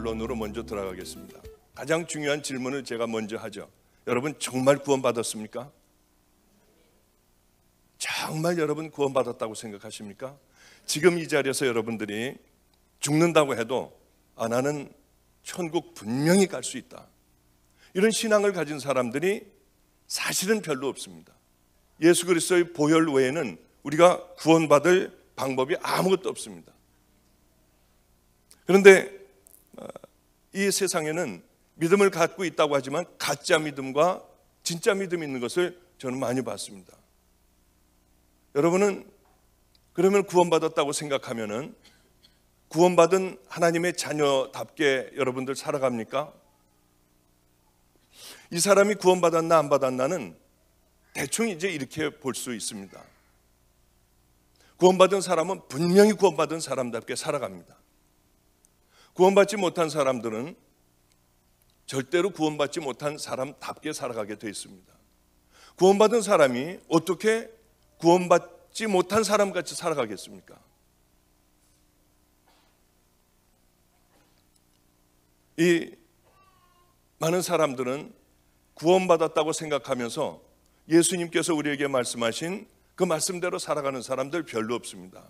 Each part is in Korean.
본론으로 먼저 들어가겠습니다. 가장 중요한 질문을 제가 먼저 하죠. 여러분 정말 구원받았습니까? 정말 여러분 구원받았다고 생각하십니까? 지금 이 자리에서 여러분들이 죽는다고 해도 나는 천국 분명히 갈 수 있다, 이런 신앙을 가진 사람들이 사실은 별로 없습니다. 예수 그리스도의 보혈 외에는 우리가 구원받을 방법이 아무것도 없습니다. 그런데 이 세상에는 믿음을 갖고 있다고 하지만 가짜 믿음과 진짜 믿음이 있는 것을 저는 많이 봤습니다. 여러분은 그러면 구원받았다고 생각하면은 구원받은 하나님의 자녀답게 여러분들 살아갑니까? 이 사람이 구원받았나 안 받았나는 대충 이제 이렇게 볼 수 있습니다. 구원받은 사람은 분명히 구원받은 사람답게 살아갑니다. 구원받지 못한 사람들은 절대로 구원받지 못한 사람답게 살아가게 되어 있습니다. 구원받은 사람이 어떻게 구원받지 못한 사람같이 살아가겠습니까? 이 많은 사람들은 구원받았다고 생각하면서 예수님께서 우리에게 말씀하신 그 말씀대로 살아가는 사람들 별로 없습니다.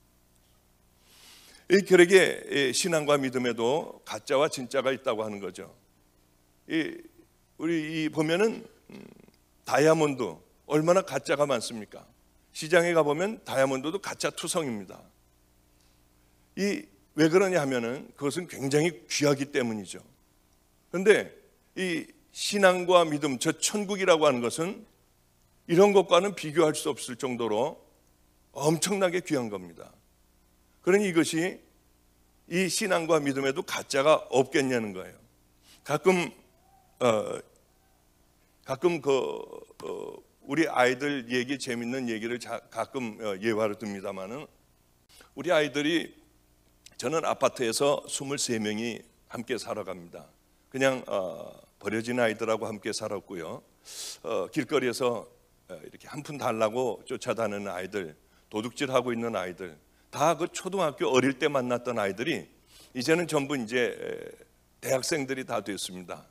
이 결국에 신앙과 믿음에도 가짜와 진짜가 있다고 하는 거죠. 우리 보면은 다이아몬드 얼마나 가짜가 많습니까? 시장에 가보면 다이아몬드도 가짜 투성입니다. 왜 그러냐 하면은 그것은 굉장히 귀하기 때문이죠. 그런데 이 신앙과 믿음, 저 천국이라고 하는 것은 이런 것과는 비교할 수 없을 정도로 엄청나게 귀한 겁니다. 그러니 이것이 이 신앙과 믿음에도 가짜가 없겠냐는 거예요. 가끔 우리 아이들 얘기, 재밌는 얘기를 가끔 예화를 듭니다만은, 우리 아이들이, 저는 아파트에서 23명이 함께 살아갑니다. 그냥 버려진 아이들하고 함께 살았고요. 길거리에서 이렇게 한 푼 달라고 쫓아다니는 아이들, 도둑질하고 있는 아이들, 다 그 초등학교 어릴 때 만났던 아이들이 이제는 전부 이제 대학생들이 다 됐습니다.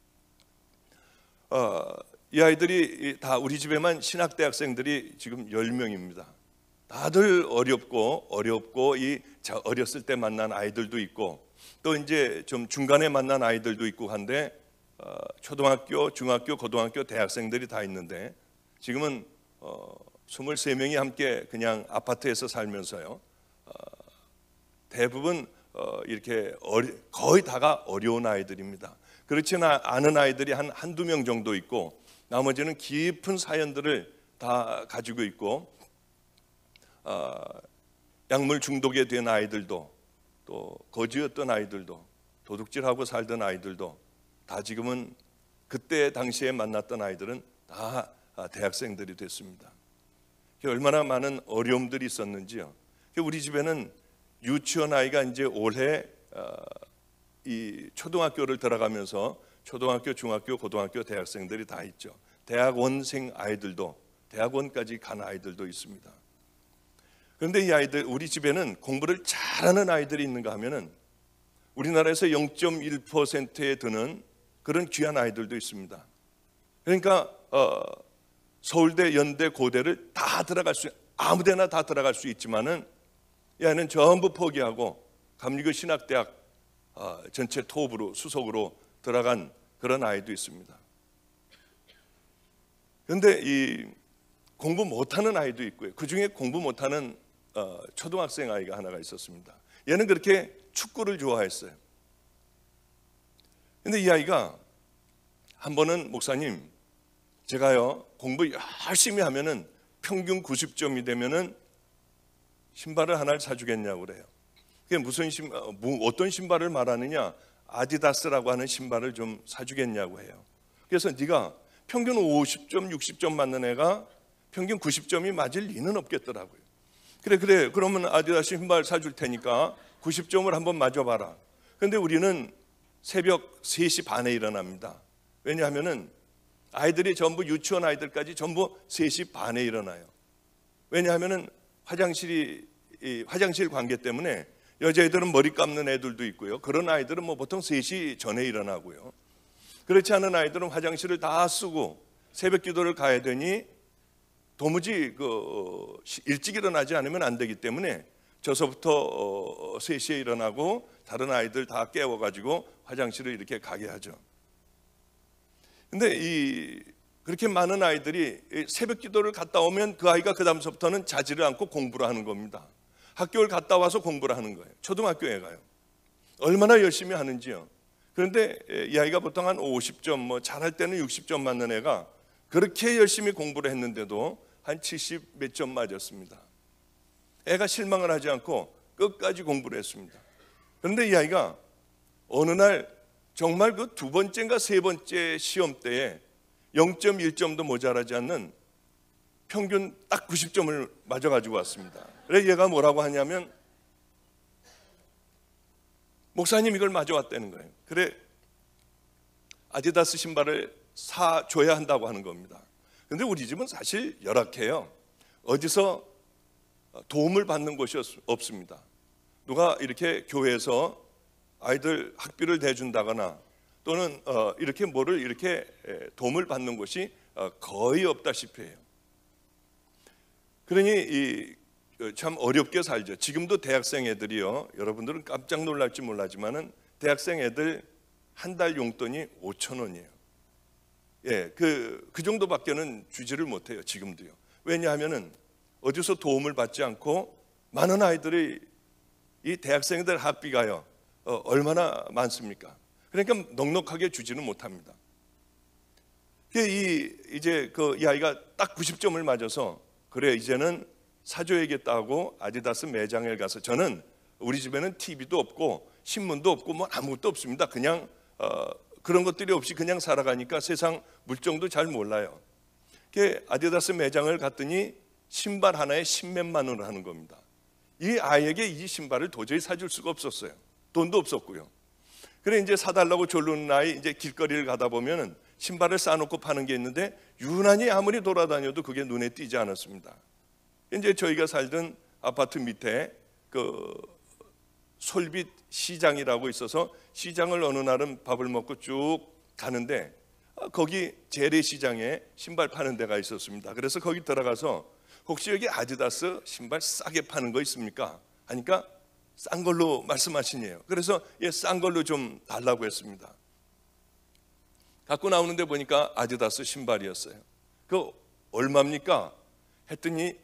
이 아이들이 다 우리 집에만 신학대학생들이 지금 10명입니다. 다들 어렵고 어렸을 때 만난 아이들도 있고, 또 이제 좀 중간에 만난 아이들도 있고 한데, 초등학교, 중학교, 고등학교 대학생들이 다 있는데, 지금은 23명이 함께 그냥 아파트에서 살면서요, 대부분 이렇게 거의 다가 어려운 아이들입니다. 그렇지는 않은 아이들이 한두 명 정도 있고, 나머지는 깊은 사연들을 다 가지고 있고, 약물 중독에 된 아이들도, 또 거지였던 아이들도, 도둑질하고 살던 아이들도 다 지금은 그때 당시에 만났던 아이들은 다 대학생들이 됐습니다. 얼마나 많은 어려움들이 있었는지요. 우리 집에는 유치원 아이가 이제 올해 이 초등학교를 들어가면서 초등학교, 중학교, 고등학교 대학생들이 다 있죠. 대학원생 아이들도, 대학원까지 간 아이들도 있습니다. 그런데 이 아이들, 우리 집에는 공부를 잘하는 아이들이 있는가 하면은 우리나라에서 0.1%에 드는 그런 귀한 아이들도 있습니다. 그러니까 서울대, 연대, 고대를 다 들어갈 수, 아무데나 다 들어갈 수 있지만은 이 아이는 전부 포기하고 감리교 신학대학 전체 톱으로, 수석으로 들어간 그런 아이도 있습니다. 그런데 이 공부 못하는 아이도 있고요. 그 중에 공부 못하는 초등학생 아이가 하나가 있었습니다. 얘는 그렇게 축구를 좋아했어요. 그런데 이 아이가 한 번은, 목사님, 제가요 공부 열심히 하면은 평균 90점이 되면은 신발을 하나를 사주겠냐고 그래요. 그게 무슨 어떤 신발을 말하느냐? 아디다스라고 하는 신발을 좀 사주겠냐고 해요. 그래서 네가 평균 50점, 60점 맞는 애가 평균 90점이 맞을 리는 없겠더라고요. 그래, 그러면 아디다스 신발 사줄 테니까 90점을 한번 맞아봐라. 그런데 우리는 새벽 3시 반에 일어납니다. 왜냐하면은 아이들이 전부, 유치원 아이들까지 전부 3시 반에 일어나요. 왜냐하면은 화장실 관계 때문에 여자애들은 머리 감는 애들도 있고요. 그런 아이들은 뭐 보통 3시 전에 일어나고요. 그렇지 않은 아이들은 화장실을 다 쓰고 새벽 기도를 가야 되니 도무지 일찍 일어나지 않으면 안 되기 때문에 저서부터 3시에 일어나고 다른 아이들 다 깨워가지고 화장실을 이렇게 가게 하죠. 근데 그렇게 많은 아이들이 새벽 기도를 갔다 오면 그 아이가 그 다음서부터는 자지를 않고 공부를 하는 겁니다. 학교를 갔다 와서 공부를 하는 거예요. 초등학교에 가요. 얼마나 열심히 하는지요. 그런데 이 아이가 보통 한 50점, 뭐 잘할 때는 60점 맞는 애가 그렇게 열심히 공부를 했는데도 한 70 몇 점 맞았습니다. 애가 실망을 하지 않고 끝까지 공부를 했습니다. 그런데 이 아이가 어느 날 정말 그 2번째인가 3번째 시험 때에 0.1점도 모자라지 않는 평균 딱 90점을 맞아가지고 왔습니다. 그래서 얘가 뭐라고 하냐면, 목사님 이걸 맞아왔다는 거예요. 그래 아디다스 신발을 사줘야 한다고 하는 겁니다. 그런데 우리 집은 사실 열악해요. 어디서 도움을 받는 곳이 없습니다. 누가 이렇게 교회에서 아이들 학비를 대준다거나 또는 이렇게 뭐를 이렇게 도움을 받는 곳이 거의 없다시피 해요. 그러니 참 어렵게 살죠. 지금도 대학생 애들이요, 여러분들은 깜짝 놀랄지 몰라지만은 대학생 애들 한 달 용돈이 5,000원이에요. 예, 그 정도밖에는 주지를 못해요. 지금도요. 왜냐하면은 어디서 도움을 받지 않고 많은 아이들이 이 대학생들 학비가요 얼마나 많습니까? 그러니까 넉넉하게 주지는 못합니다. 이제 이 아이가 딱 90점을 맞아서 그래 이제는 사줘야겠다고 아디다스 매장에 가서, 저는 우리 집에는 TV도 없고 신문도 없고 뭐 아무것도 없습니다. 그냥 그런 것들이 없이 그냥 살아가니까 세상 물정도 잘 몰라요. 아디다스 매장을 갔더니 신발 하나에 10몇만 원을 하는 겁니다. 이 아이에게 이 신발을 도저히 사줄 수가 없었어요. 돈도 없었고요. 그래 이제 사달라고 졸르는 아이, 이제 길거리를 가다 보면은 신발을 싸놓고 파는 게 있는데 유난히 아무리 돌아다녀도 그게 눈에 띄지 않았습니다. 이제 저희가 살던 아파트 밑에 그 솔빛 시장이라고 있어서 시장을 어느 날은 밥을 먹고 쭉 가는데 거기 재래시장에 신발 파는 데가 있었습니다. 그래서 거기 들어가서 혹시 여기 아디다스 신발 싸게 파는 거 있습니까? 하니까 싼 걸로 말씀하시네요. 그래서 싼 걸로 좀 달라고 했습니다. 갖고 나오는데 보니까 아디다스 신발이었어요. 그 얼마입니까? 했더니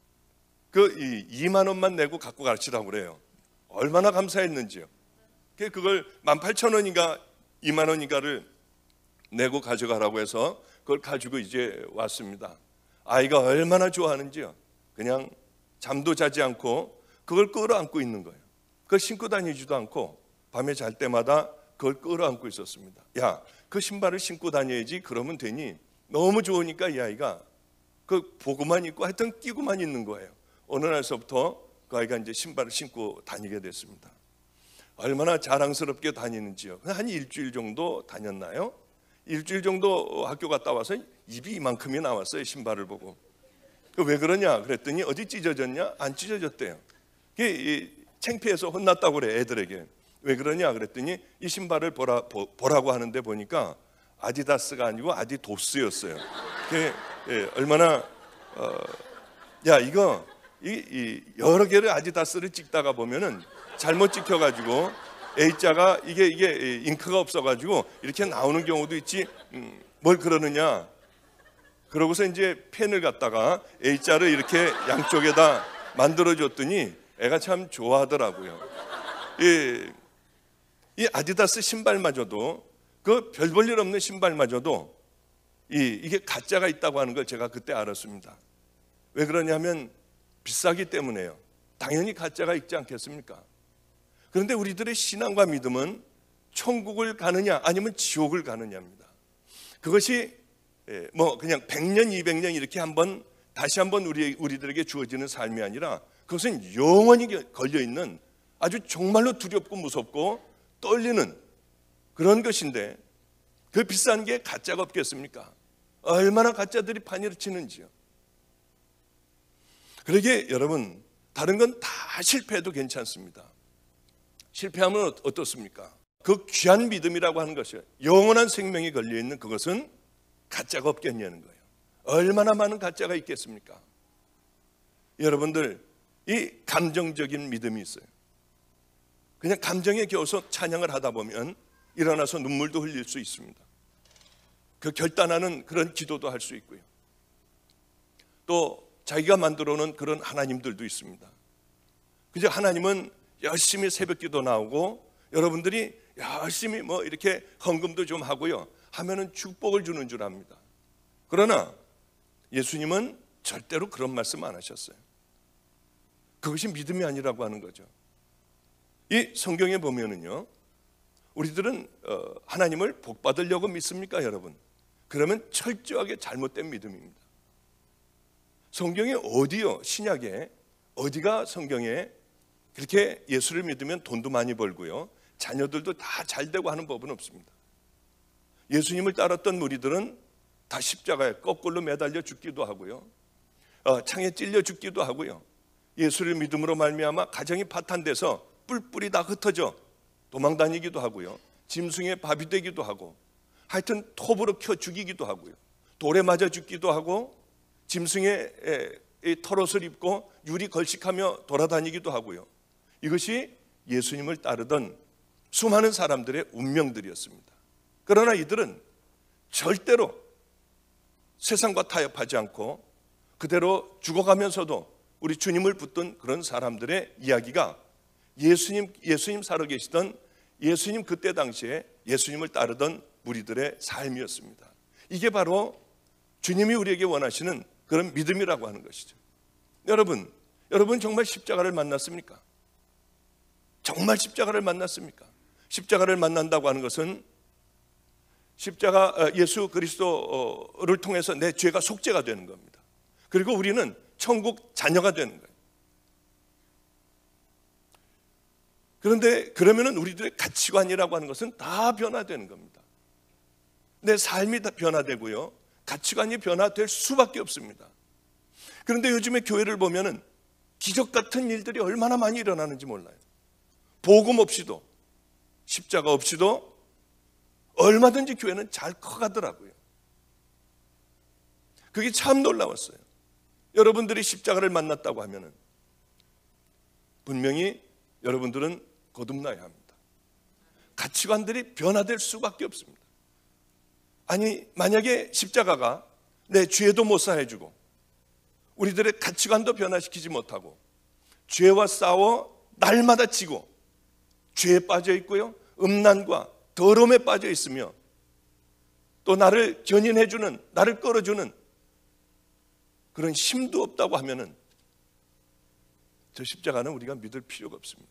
2만 원만 내고 갖고 가시라고 그래요. 얼마나 감사했는지요. 그걸 18,000원인가 2만 원인가를 내고 가져가라고 해서 그걸 가지고 이제 왔습니다. 아이가 얼마나 좋아하는지요. 그냥 잠도 자지 않고 그걸 끌어안고 있는 거예요. 그걸 신고 다니지도 않고 밤에 잘 때마다 그걸 끌어안고 있었습니다. 야, 그 신발을 신고 다녀야지 그러면 되니, 너무 좋으니까 이 아이가 그 보고만 있고 하여튼 끼고만 있는 거예요. 어느 날서부터 그 아이가 이제 신발을 신고 다니게 됐습니다. 얼마나 자랑스럽게 다니는지요. 한 일주일 정도 다녔나요? 일주일 정도 학교 갔다 와서 입이 이만큼이 나왔어요. 신발을 보고. 왜 그러냐 그랬더니 어디 찢어졌냐? 안 찢어졌대요. 창피해서 혼났다고 그래 애들에게. 왜 그러냐 그랬더니 이 신발을 보라고 하는데 보니까 아디다스가 아니고 아디도스였어요. 얼마나 야 이거 여러 개를 아디다스를 찍다가 보면은 잘못 찍혀가지고 A자가 이게 잉크가 없어가지고 이렇게 나오는 경우도 있지. 뭘 그러느냐? 그러고서 이제 펜을 갖다가 A자를 이렇게 양쪽에다 만들어줬더니 애가 참 좋아하더라고요. 이 아디다스 신발마저도, 그 별 볼 일 없는 신발마저도 이게 가짜가 있다고 하는 걸 제가 그때 알았습니다. 왜 그러냐면 비싸기 때문에요. 당연히 가짜가 있지 않겠습니까? 그런데 우리들의 신앙과 믿음은 천국을 가느냐 아니면 지옥을 가느냐입니다. 그것이 뭐 그냥 100년 200년 이렇게 다시 한번 우리들에게 주어지는 삶이 아니라 그것은 영원히 걸려있는 아주 정말로 두렵고 무섭고 떨리는 그런 것인데, 그 비싼 게 가짜가 없겠습니까? 얼마나 가짜들이 판이를 치는지요. 그러게 여러분, 다른 건 다 실패해도 괜찮습니다. 실패하면 어떻습니까? 그 귀한 믿음이라고 하는 것이 영원한 생명이 걸려있는 그것은 가짜가 없겠냐는 거예요. 얼마나 많은 가짜가 있겠습니까? 여러분들, 이 감정적인 믿음이 있어요. 그냥 감정에 겨워서 찬양을 하다 보면 일어나서 눈물도 흘릴 수 있습니다. 그 결단하는 그런 기도도 할 수 있고요. 또 자기가 만들어 놓은 그런 하나님들도 있습니다. 그저 하나님은 열심히 새벽기도 나오고 여러분들이 열심히 뭐 이렇게 헌금도 좀 하고요 하면은 축복을 주는 줄 압니다. 그러나 예수님은 절대로 그런 말씀 안 하셨어요. 그것이 믿음이 아니라고 하는 거죠. 이 성경에 보면은요, 우리들은 하나님을 복 받으려고 믿습니까, 여러분? 그러면 철저하게 잘못된 믿음입니다. 성경에 어디요? 신약에 어디가 성경에 그렇게 예수를 믿으면 돈도 많이 벌고요 자녀들도 다 잘되고 하는 법은 없습니다. 예수님을 따랐던 무리들은 다 십자가에 거꾸로 매달려 죽기도 하고요 창에 찔려 죽기도 하고요 예수를 믿음으로 말미암아 가정이 파탄돼서 뿔뿔이 다 흩어져 도망다니기도 하고요 짐승의 밥이 되기도 하고 하여튼 톱으로 켜 죽이기도 하고요 돌에 맞아 죽기도 하고 짐승의 털옷을 입고 유리 걸식하며 돌아다니기도 하고요 이것이 예수님을 따르던 수많은 사람들의 운명들이었습니다. 그러나 이들은 절대로 세상과 타협하지 않고 그대로 죽어가면서도 우리 주님을 붙든 그런 사람들의 이야기가 예수님 살아계시던 예수님 그때 당시에 예수님을 따르던 무리들의 삶이었습니다. 이게 바로 주님이 우리에게 원하시는 그런 믿음이라고 하는 것이죠. 여러분 정말 십자가를 만났습니까? 정말 십자가를 만났습니까? 십자가를 만난다고 하는 것은 십자가 예수 그리스도를 통해서 내 죄가 속죄가 되는 겁니다. 그리고 우리는 천국 자녀가 되는 거예요. 그런데 그러면은 우리들의 가치관이라고 하는 것은 다 변화되는 겁니다. 내 삶이 다 변화되고요 가치관이 변화될 수밖에 없습니다. 그런데 요즘에 교회를 보면은 기적 같은 일들이 얼마나 많이 일어나는지 몰라요. 복음 없이도 십자가 없이도 얼마든지 교회는 잘 커가더라고요. 그게 참 놀라웠어요. 여러분들이 십자가를 만났다고 하면은 분명히 여러분들은 거듭나야 합니다. 가치관들이 변화될 수밖에 없습니다. 아니 만약에 십자가가 내 죄도 못 사해주고 우리들의 가치관도 변화시키지 못하고 죄와 싸워 날마다 지고 죄에 빠져 있고요 음란과 더러움에 빠져 있으며 또 나를 견인해주는 나를 끌어주는 그런 힘도 없다고 하면은 저 십자가는 우리가 믿을 필요가 없습니다.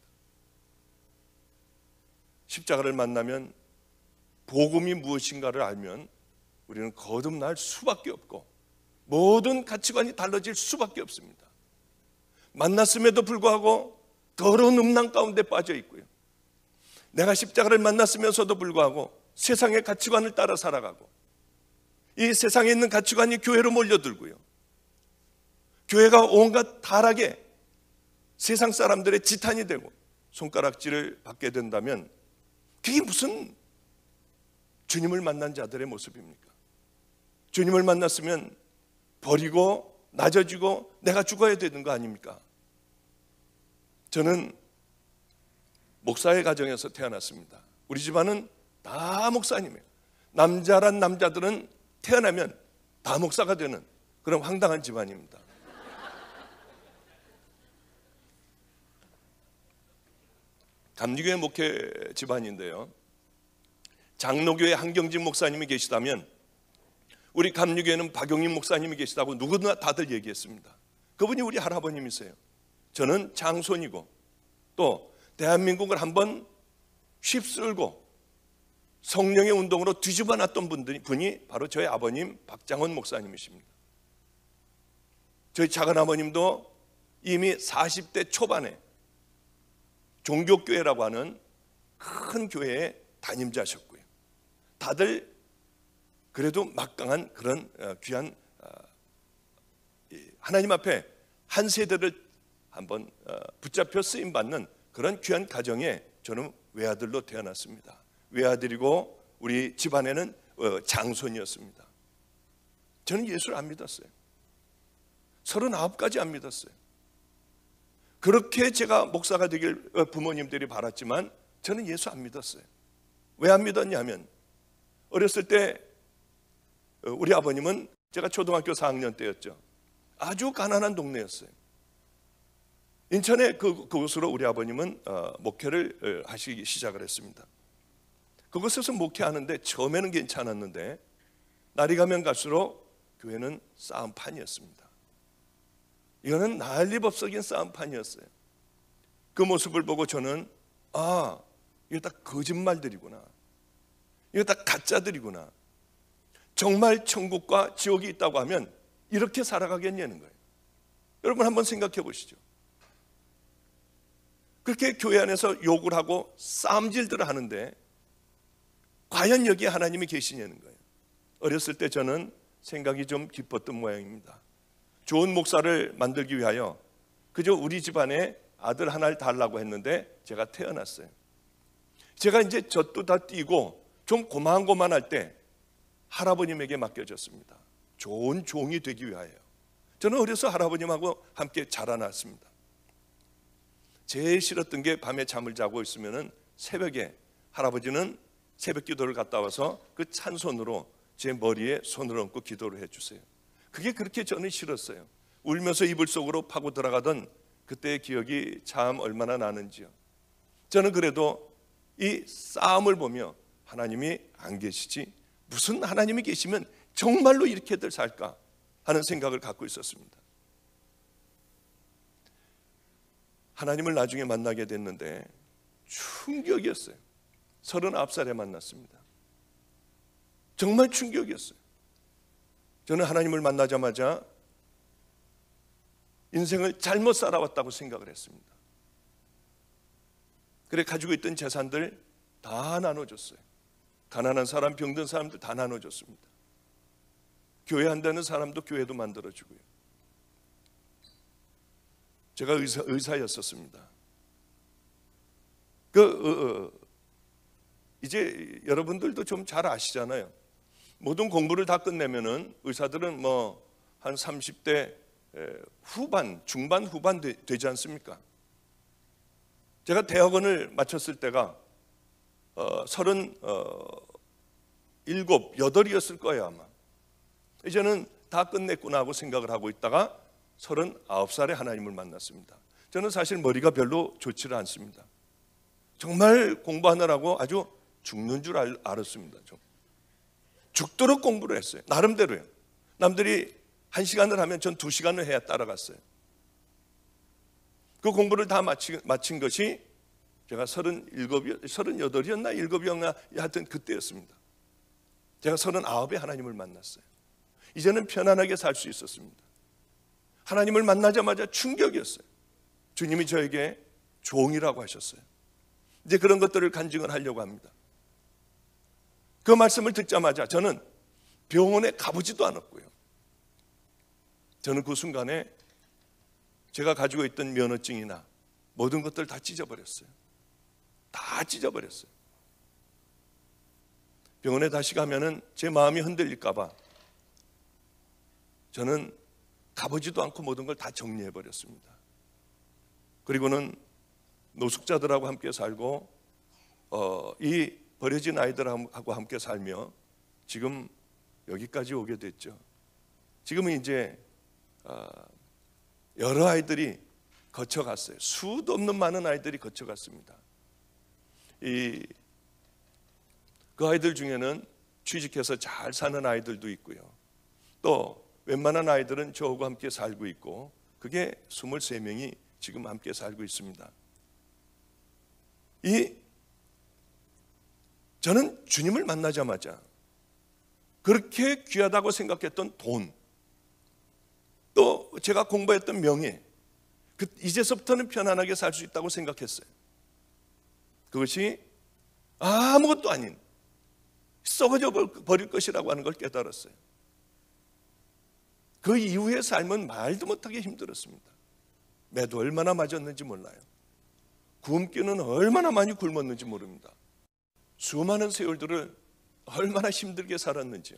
십자가를 만나면 복음이 무엇인가를 알면 우리는 거듭날 수밖에 없고 모든 가치관이 달라질 수밖에 없습니다. 만났음에도 불구하고 더러운 음란 가운데 빠져 있고요 내가 십자가를 만났으면서도 불구하고 세상의 가치관을 따라 살아가고 이 세상에 있는 가치관이 교회로 몰려들고요 교회가 온갖 타락에 세상 사람들의 지탄이 되고 손가락질을 받게 된다면 그게 무슨 주님을 만난 자들의 모습입니까? 주님을 만났으면 버리고 낮아지고 내가 죽어야 되는 거 아닙니까? 저는 목사의 가정에서 태어났습니다. 우리 집안은 다 목사님이에요. 남자란 남자들은 태어나면 다 목사가 되는 그런 황당한 집안입니다. 감리교회 목회 집안인데요 장로교회 한경진 목사님이 계시다면 우리 감리교회는 박용인 목사님이 계시다고 누구나 다들 얘기했습니다. 그분이 우리 할아버님이세요. 저는 장손이고 또 대한민국을 한번 휩쓸고 성령의 운동으로 뒤집어 놨던 분이 바로 저희 아버님 박장원 목사님이십니다. 저희 작은아버님도 이미 40대 초반에 종교교회라고 하는 큰 교회의 담임자셨고요 다들 그래도 막강한 그런 귀한 하나님 앞에 한 세대를 한번 붙잡혀 쓰임받는 그런 귀한 가정에 저는 외아들로 태어났습니다. 외아들이고 우리 집안에는 장손이었습니다. 저는 예수를 안 믿었어요. 39까지 안 믿었어요. 그렇게 제가 목사가 되길 부모님들이 바랐지만 저는 예수 안 믿었어요. 왜 안 믿었냐면 어렸을 때 우리 아버님은 제가 초등학교 4학년 때였죠. 아주 가난한 동네였어요. 인천에 그곳으로 우리 아버님은 목회를 하시기 시작을 했습니다. 그곳에서 목회하는데 처음에는 괜찮았는데 날이 가면 갈수록 교회는 싸움판이었습니다. 이거는 난리법석인 싸움판이었어요. 그 모습을 보고 저는 이거 다 거짓말들이구나. 이거 다 가짜들이구나. 정말 천국과 지옥이 있다고 하면 이렇게 살아가겠냐는 거예요. 여러분 한번 생각해 보시죠. 그렇게 교회 안에서 욕을 하고 싸움질들을 하는데 과연 여기에 하나님이 계시냐는 거예요. 어렸을 때 저는 생각이 좀 깊었던 모양입니다. 좋은 목사를 만들기 위하여 그저 우리 집안에 아들 하나를 달라고 했는데 제가 태어났어요. 제가 이제 젖도 다 띄고 좀 고만고만할 때 할아버님에게 맡겨졌습니다. 좋은 종이 되기 위하여. 저는 어려서 할아버님하고 함께 자라났습니다. 제일 싫었던 게 밤에 잠을 자고 있으면 새벽에 할아버지는 새벽 기도를 갔다 와서 그 찬손으로 제 머리에 손을 얹고 기도를 해주세요. 그게 그렇게 저는 싫었어요. 울면서 이불 속으로 파고 들어가던 그때의 기억이 참 얼마나 나는지요. 저는 그래도 이 싸움을 보며 하나님이 안 계시지, 무슨 하나님이 계시면 정말로 이렇게들 살까 하는 생각을 갖고 있었습니다. 하나님을 나중에 만나게 됐는데 충격이었어요. 39살에 만났습니다. 정말 충격이었어요. 저는 하나님을 만나자마자 인생을 잘못 살아왔다고 생각을 했습니다. 그래 가지고 있던 재산들 다 나눠줬어요. 가난한 사람, 병든 사람들 다 나눠줬습니다. 교회 한다는 사람도 교회도 만들어주고요. 제가 의사였었습니다. 이제 여러분들도 좀 잘 아시잖아요. 모든 공부를 다 끝내면은 의사들은 뭐 한 30대 후반, 중반, 후반 되지 않습니까? 제가 대학원을 마쳤을 때가 37, 8이었을 거예요 아마. 이제는 다 끝냈구나 하고 생각을 하고 있다가 39살에 하나님을 만났습니다. 저는 사실 머리가 별로 좋지를 않습니다. 정말 공부하느라고 아주 죽는 줄 알았습니다. 좀 죽도록 공부를 했어요. 나름대로요. 남들이 1시간을 하면 전 2시간을 해야 따라갔어요. 그 공부를 다 마친 것이 제가 38이었나 7이었나 하여튼 그때였습니다. 제가 39에 하나님을 만났어요. 이제는 편안하게 살 수 있었습니다. 하나님을 만나자마자 충격이었어요. 주님이 저에게 종이라고 하셨어요. 이제 그런 것들을 간증을 하려고 합니다. 그 말씀을 듣자마자 저는 병원에 가보지도 않았고요. 저는 그 순간에 제가 가지고 있던 면허증이나 모든 것들 다 찢어버렸어요. 다 찢어버렸어요. 병원에 다시 가면은 제 마음이 흔들릴까 봐 저는 가보지도 않고 모든 걸 다 정리해버렸습니다. 그리고는 노숙자들하고 함께 살고 이 버려진 아이들하고 함께 살며 지금 여기까지 오게 됐죠. 지금은 이제 여러 아이들이 거쳐갔어요. 수도 없는 많은 아이들이 거쳐갔습니다. 그 아이들 중에는 취직해서 잘 사는 아이들도 있고요. 또 웬만한 아이들은 저하고 함께 살고 있고 그게 23명이 지금 함께 살고 있습니다. 저는 주님을 만나자마자 그렇게 귀하다고 생각했던 돈, 또 제가 공부했던 명예, 이제서부터는 편안하게 살 수 있다고 생각했어요. 그것이 아무것도 아닌 썩어져 버릴 것이라고 하는 걸 깨달았어요. 그 이후의 삶은 말도 못하게 힘들었습니다. 매도 얼마나 맞았는지 몰라요. 굶기는 얼마나 많이 굶었는지 모릅니다. 수많은 세월들을 얼마나 힘들게 살았는지요.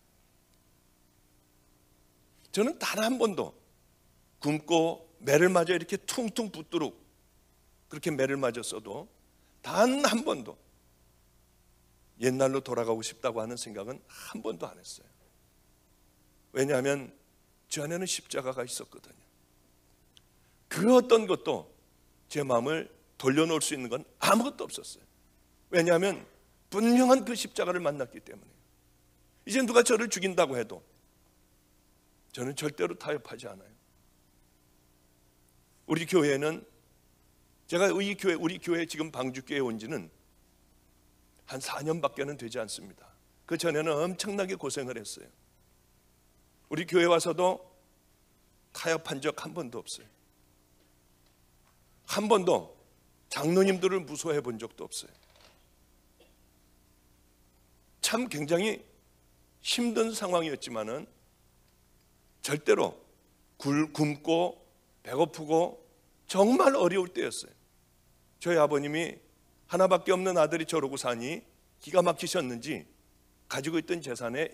저는 단 한 번도 굶고 매를 맞아 이렇게 퉁퉁 붓도록 그렇게 매를 맞았어도 단 한 번도 옛날로 돌아가고 싶다고 하는 생각은 한 번도 안 했어요. 왜냐하면 저 안에는 십자가가 있었거든요. 그 어떤 것도 제 마음을 돌려놓을 수 있는 건 아무것도 없었어요. 왜냐하면 분명한 그 십자가를 만났기 때문에. 이제 누가 저를 죽인다고 해도 저는 절대로 타협하지 않아요. 우리 교회는, 제가 우리 교회 지금 방주교회에 온 지는 한 4년밖에는 되지 않습니다. 그 전에는 엄청나게 고생을 했어요. 우리 교회 와서도 타협한 적 한 번도 없어요. 한 번도 장로님들을 무서워해 본 적도 없어요. 참 굉장히 힘든 상황이었지만은 절대로 굶고 배고프고 정말 어려울 때였어요. 저희 아버님이 하나밖에 없는 아들이 저러고 사니 기가 막히셨는지 가지고 있던 재산에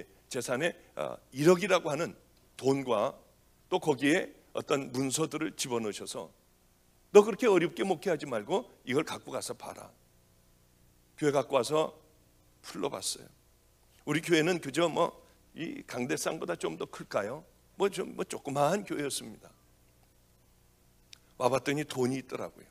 1억이라고 하는 돈과 또 거기에 어떤 문서들을 집어넣으셔서 너 그렇게 어렵게 목회하지 말고 이걸 갖고 가서 봐라. 교회 갖고 와서 풀러봤어요. 우리 교회는 그저 이 강대상보다 좀 더 클까요? 조그마한 교회였습니다. 와봤더니 돈이 있더라고요.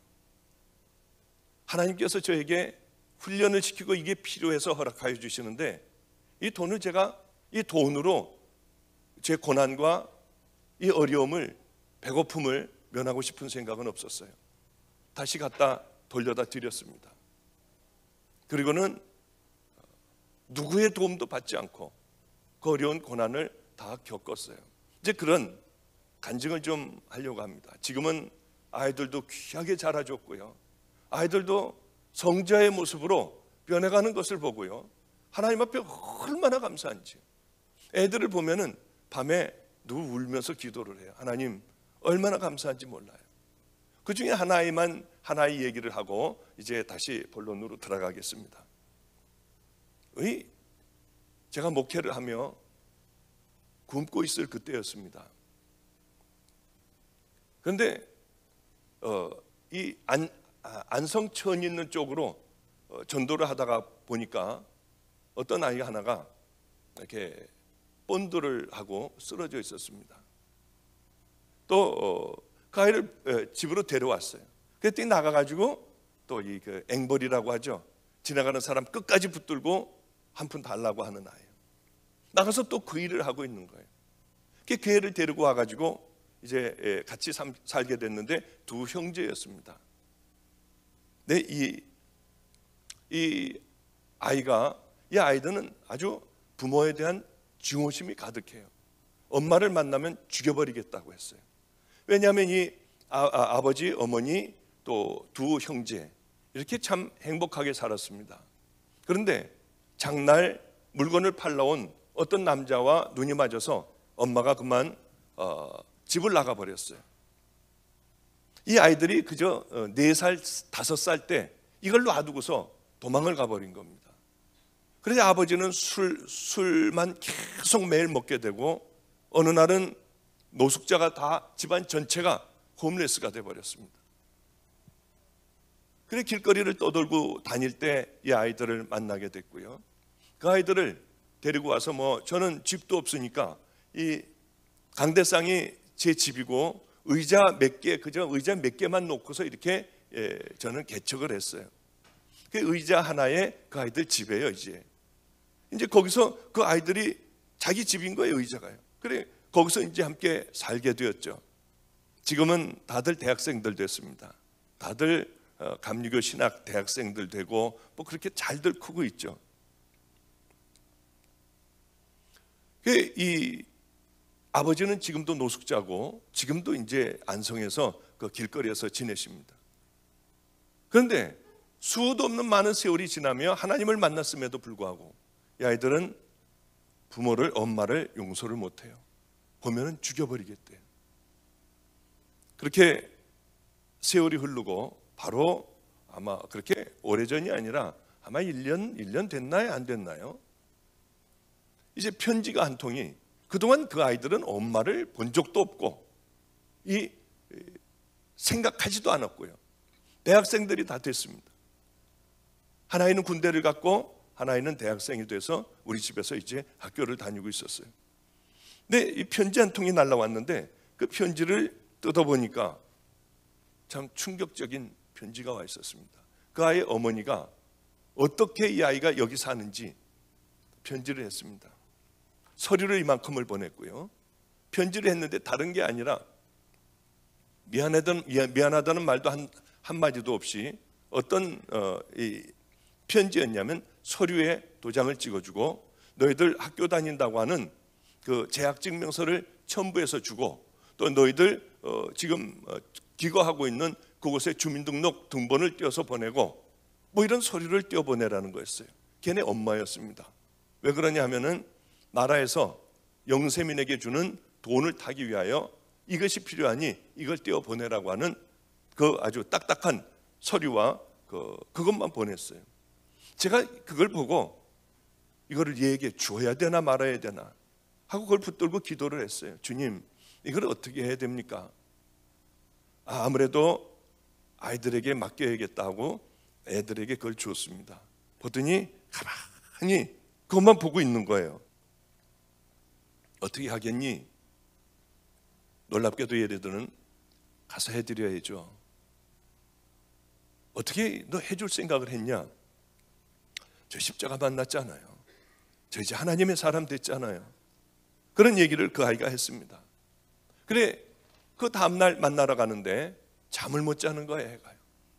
하나님께서 저에게 훈련을 시키고 이게 필요해서 허락하여 주시는데 이 돈을 제가 이 돈으로 제 고난과 이 어려움을, 배고픔을 면하고 싶은 생각은 없었어요. 다시 갖다 돌려다 드렸습니다. 그리고는 누구의 도움도 받지 않고 그 어려운 고난을 다 겪었어요. 이제 그런 간증을 좀 하려고 합니다. 지금은 아이들도 귀하게 자라줬고요. 아이들도 성자의 모습으로 변해가는 것을 보고요. 하나님 앞에 얼마나 감사한지. 애들을 보면은 밤에 누구 울면서 기도를 해요. 하나님 얼마나 감사한지 몰라요. 그 중에 하나의 얘기를 하고 이제 다시 본론으로 들어가겠습니다. 제가 목회를 하며 굶고 있을 그때였습니다. 그런데 이 안성천 있는 쪽으로 전도를 하다가 보니까 어떤 아이 하나가 이렇게 본드를 하고 쓰러져 있었습니다. 또 그 아이를 집으로 데려왔어요. 그랬더니 나가가지고 또 이 그 앵벌이라고 하죠. 지나가는 사람 끝까지 붙들고 한 푼 달라고 하는 아이예요. 나가서 또 그 일을 하고 있는 거예요. 그 애를 데리고 와가지고 이제 같이 살게 됐는데 두 형제였습니다. 네, 이 아이들은 아주 부모에 대한 증오심이 가득해요. 엄마를 만나면 죽여버리겠다고 했어요. 왜냐하면 이 아버지, 어머니 또 두 형제 이렇게 참 행복하게 살았습니다. 그런데 장날 물건을 팔러 온 어떤 남자와 눈이 맞아서 엄마가 그만 집을 나가버렸어요. 이 아이들이 그저 4살, 5살 때 이걸 놔두고서 도망을 가버린 겁니다. 그래서 아버지는 술만 계속 매일 먹게 되고 어느 날은 노숙자가 다 집안 전체가 홈레스가 돼버렸습니다. 그래 길거리를 떠돌고 다닐 때 이 아이들을 만나게 됐고요. 그 아이들을 데리고 와서 저는 집도 없으니까 이 강대상이 제 집이고 의자 몇 개만 놓고서 이렇게 저는 개척을 했어요. 그 의자 하나에 그 아이들 집이에요. 이제 거기서 그 아이들이 자기 집인 거예요. 의자가요. 그래 거기서 이제 함께 살게 되었죠. 지금은 다들 대학생들 됐습니다. 다들 감리교 신학 대학생들 되고 그렇게 잘들 크고 있죠. 이 아버지는 지금도 노숙자고 지금도 이제 안성에서 그 길거리에서 지내십니다. 그런데 수도 없는 많은 세월이 지나며 하나님을 만났음에도 불구하고 이 아이들은 엄마를 용서를 못해요. 보면은 죽여버리겠대요. 그렇게 세월이 흐르고 바로 아마 그렇게 오래전이 아니라 아마 1년 됐나요? 안 됐나요? 이제 편지가 한 통이, 그동안 그 아이들은 엄마를 본 적도 없고 생각하지도 않았고요. 대학생들이 다 됐습니다. 하나이는 군대를 갔고 하나이는 대학생이 돼서 우리 집에서 이제 학교를 다니고 있었어요. 근데 이 편지 한 통이 날라왔는데 그 편지를 뜯어보니까 참 충격적인 편지가 와 있었습니다. 그 아이의 어머니가 어떻게 이 아이가 여기 사는지 편지를 했습니다. 서류를 이만큼을 보냈고요. 편지를 했는데 다른 게 아니라 미안하다는 말도 한마디도 없이 어떤 이 편지였냐면 서류에 도장을 찍어주고 너희들 학교 다닌다고 하는 그 재학증명서를 첨부해서 주고 또 너희들 지금 기거하고 있는 그곳에 주민등록 등본을 띄어서 보내고 뭐 이런 서류를 띄어 보내라는 거였어요. 걔네 엄마였습니다. 왜 그러냐 하면은 나라에서 영세민에게 주는 돈을 타기 위하여 이것이 필요하니 이걸 띄어 보내라고 하는 그 아주 딱딱한 서류와 그것만 보냈어요. 제가 그걸 보고 이거를 얘에게 줘야 되나 말아야 되나 하고 그걸 붙들고 기도를 했어요. 주님, 이걸 어떻게 해야 됩니까? 아무래도 아이들에게 맡겨야겠다 하고 애들에게 그걸 줬습니다. 보더니 가만히 그것만 보고 있는 거예요. 어떻게 하겠니? 놀랍게도 얘네들은 가서 해드려야죠. 어떻게 너 해줄 생각을 했냐? 저 십자가 만났잖아요. 저 이제 하나님의 사람 됐잖아요. 그런 얘기를 그 아이가 했습니다. 그래, 그 다음날 만나러 가는데 잠을 못 자는 거예요, 애가요.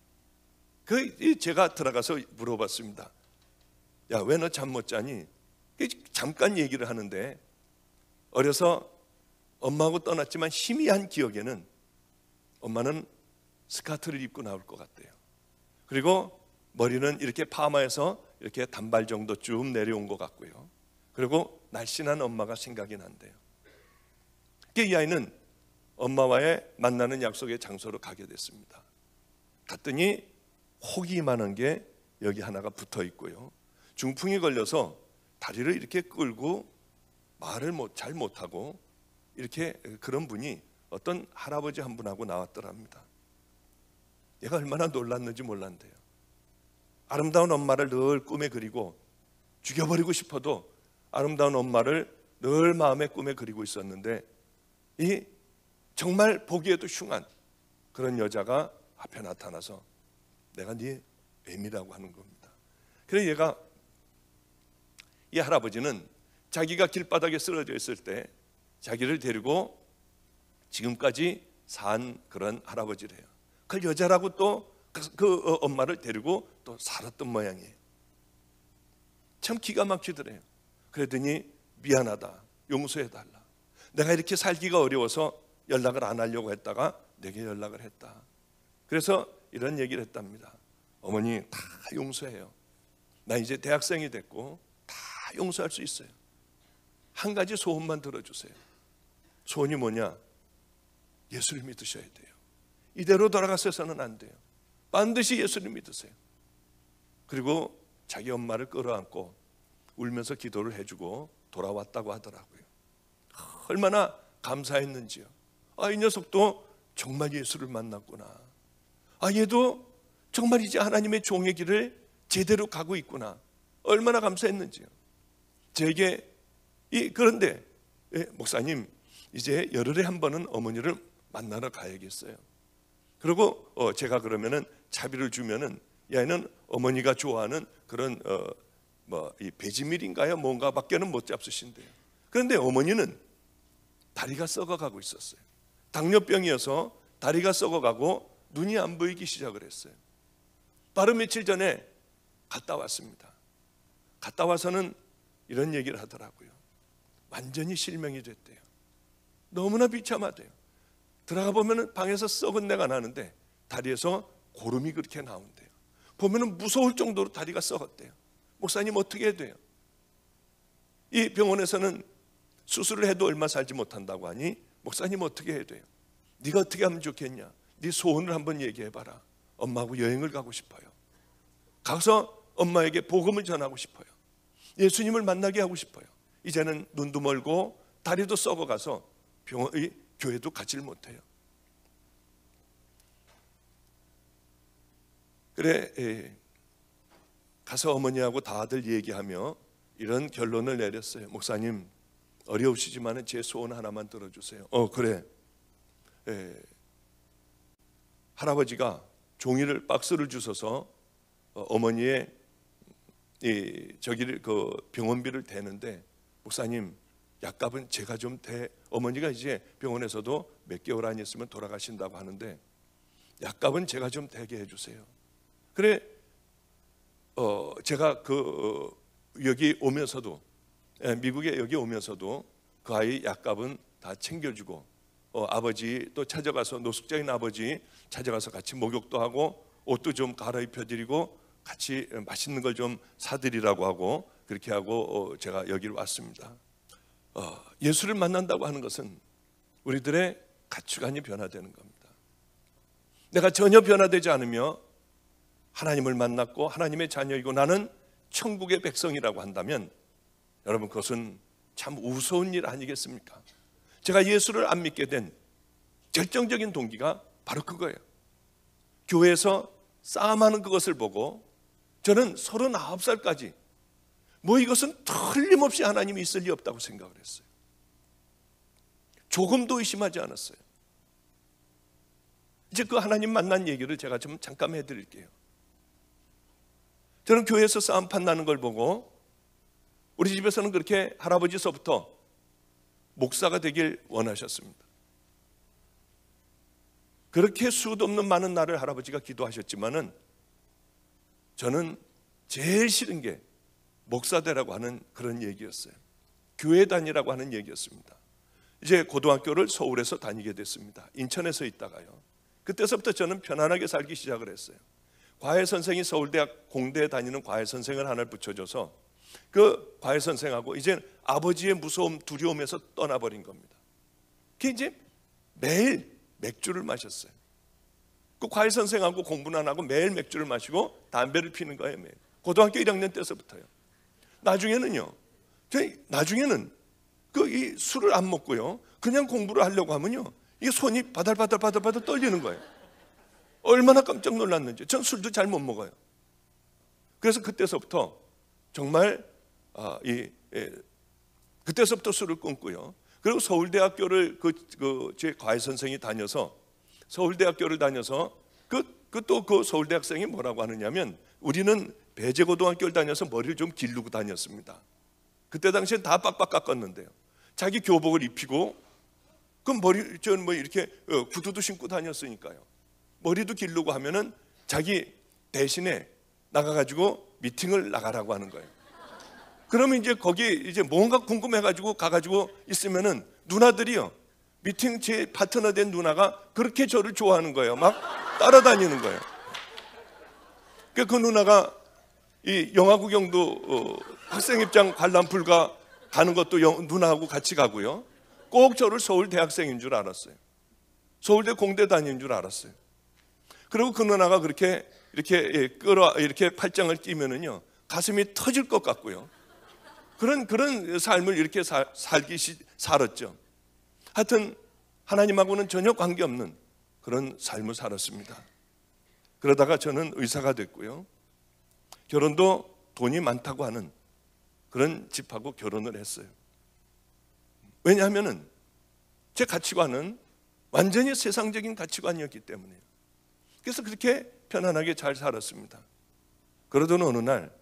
제가 들어가서 물어봤습니다. 야, 왜 너 잠 못 자니? 잠깐 얘기를 하는데 어려서 엄마하고 떠났지만 희미한 기억에는 엄마는 스카트를 입고 나올 것 같대요. 그리고 머리는 이렇게 파마해서 이렇게 단발 정도 쭉 내려온 것 같고요. 그리고 날씬한 엄마가 생각이 난대요. 이 아이는 엄마와의 만나는 약속의 장소로 가게 됐습니다. 갔더니 호기만한 게 여기 하나가 붙어 있고요. 중풍이 걸려서 다리를 이렇게 끌고 말을 잘 못하고 이렇게 그런 분이 어떤 할아버지 한 분하고 나왔더랍니다. 얘가 얼마나 놀랐는지 몰랐대요. 아름다운 엄마를 늘 꿈에 그리고 죽여버리고 싶어도 아름다운 엄마를 늘 마음의 꿈에 그리고 있었는데 이 정말 보기에도 흉한 그런 여자가 앞에 나타나서 내가 네 애미라고 하는 겁니다. 그래서 얘가, 이 할아버지는 자기가 길바닥에 쓰러져 있을 때 자기를 데리고 지금까지 산 그런 할아버지래요. 그 여자라고 또 그 엄마를 데리고 또 살았던 모양이에요. 참 기가 막히더래요. 그러더니 미안하다, 용서해달라. 내가 이렇게 살기가 어려워서 연락을 안 하려고 했다가 내게 연락을 했다. 그래서 이런 얘기를 했답니다. 어머니, 다 용서해요. 나 이제 대학생이 됐고 다 용서할 수 있어요. 한 가지 소원만 들어주세요. 소원이 뭐냐? 예수를 믿으셔야 돼요. 이대로 돌아가서는 안 돼요. 반드시 예수를 믿으세요. 그리고 자기 엄마를 끌어안고 울면서 기도를 해주고 돌아왔다고 하더라고요. 얼마나 감사했는지요. 이 녀석도 정말 예수를 만났구나. 얘도 정말 이제 하나님의 종의 길을 제대로 가고 있구나. 얼마나 감사했는지요. 제게 그런데 목사님, 이제 열흘에 한 번은 어머니를 만나러 가야겠어요. 그리고 제가 그러면은 차비를 주면은 이 아이는 어머니가 좋아하는 그런 이 배지밀인가요? 뭔가밖에는 못 잡수신대요. 그런데 어머니는 다리가 썩어가고 있었어요. 당뇨병이어서 다리가 썩어가고 눈이 안 보이기 시작을 했어요. 바로 며칠 전에 갔다 왔습니다. 갔다 와서는 이런 얘기를 하더라고요. 완전히 실명이 됐대요. 너무나 비참하대요. 들어가 보면 방에서 썩은 내가 나는데 다리에서 고름이 그렇게 나온대요. 보면 무서울 정도로 다리가 썩었대요. 목사님, 어떻게 해야 돼요? 이 병원에서는 수술을 해도 얼마 살지 못한다고 하니 목사님, 어떻게 해야 돼요? 네가 어떻게 하면 좋겠냐? 네 소원을 한번 얘기해봐라. 엄마하고 여행을 가고 싶어요. 가서 엄마에게 복음을 전하고 싶어요. 예수님을 만나게 하고 싶어요. 이제는 눈도 멀고 다리도 썩어가서 교회도 가지를 못해요. 그래, 가서 어머니하고 다들 얘기하며 이런 결론을 내렸어요. 목사님, 어려우시지만 제 소원 하나만 들어주세요. 그래. 할아버지가 종이를 박스를 주셔서 어머니의 그 병원비를 대는데, 목사님, 약값은 제가 좀 어머니가 이제 병원에서도 몇 개월 안 있으면 돌아가신다고 하는데 약값은 제가 좀 대게 해주세요. 그래, 제가 여기 오면서도, 미국에 여기 오면서도 그 아이 약값은 다 챙겨주고, 아버지 또 찾아가서, 노숙자인 아버지 찾아가서 같이 목욕도 하고 옷도 좀 갈아입혀드리고 같이 맛있는 걸 좀 사드리라고 하고, 그렇게 하고 제가 여기를 왔습니다. 예수를 만난다고 하는 것은 우리들의 가치관이 변화되는 겁니다. 내가 전혀 변화되지 않으며 하나님을 만났고 하나님의 자녀이고 나는 천국의 백성이라고 한다면, 여러분, 그것은 참 우스운 일 아니겠습니까? 제가 예수를 안 믿게 된 결정적인 동기가 바로 그거예요. 교회에서 싸움하는 그것을 보고 저는 39살까지 이것은 틀림없이 하나님이 있을 리 없다고 생각을 했어요. 조금도 의심하지 않았어요. 이제 그 하나님 만난 얘기를 제가 좀 잠깐 해드릴게요. 저는 교회에서 싸움판 나는 걸 보고, 우리 집에서는 그렇게 할아버지서부터 목사가 되길 원하셨습니다. 그렇게 수도 없는 많은 날을 할아버지가 기도하셨지만은 저는 제일 싫은 게 목사 되라고 하는 그런 얘기였어요. 교회 다니라고 하는 얘기였습니다. 이제 고등학교를 서울에서 다니게 됐습니다. 인천에서 있다가요. 그때서부터 저는 편안하게 살기 시작을 했어요. 과외 선생이 서울대학 공대에 다니는 과외 선생을 하나 붙여줘서 그 과외 선생하고 이제 아버지의 무서움, 두려움에서 떠나버린 겁니다. 그게 이제 매일 맥주를 마셨어요. 그 과외 선생하고 공부는 안 하고 매일 맥주를 마시고 담배를 피는 거예요, 매일. 고등학교 1학년 때서부터요. 나중에는 이 술을 안 먹고요, 그냥 공부를 하려고 하면요, 이게 손이 바들바들 떨리는 거예요. 얼마나 깜짝 놀랐는지. 전 술도 잘 못 먹어요. 그래서 그때서부터 정말 그때서부터 술을 끊고요. 그리고 서울대학교를 제 과외 선생이 다녀서 서울대학교를 다녀서 또 그 서울대학생이 뭐라고 하느냐면, 우리는 배제고등학교를 다녀서 머리를 좀 기르고 다녔습니다. 그때 당시엔 다 빡빡 깎았는데요. 자기 교복을 입히고 그 머리 전 이렇게 구두도 신고 다녔으니까요. 머리도 기르고 하면은 자기 대신에 나가가지고 미팅을 나가라고 하는 거예요. 그러면 이제 거기 이제 뭔가 궁금해가지고 가가지고 있으면은 누나들이요, 미팅 제 파트너 된 누나가 그렇게 저를 좋아하는 거예요. 막 따라다니는 거예요. 그 누나가 이 영화 구경도 학생 입장 관람 불가 가는 것도 누나하고 같이 가고요. 꼭 저를 서울 대학생인 줄 알았어요. 서울대 공대 다니는 줄 알았어요. 그리고 그 누나가 그렇게 이렇게 팔짱을 끼면은요, 가슴이 터질 것 같고요. 그런 삶을 이렇게 살았죠. 하여튼 하나님하고는 전혀 관계없는 그런 삶을 살았습니다. 그러다가 저는 의사가 됐고요. 결혼도 돈이 많다고 하는 그런 집하고 결혼을 했어요. 왜냐하면은 제 가치관은 완전히 세상적인 가치관이었기 때문에요. 그래서 그렇게 편안하게 잘 살았습니다. 그러던 어느 날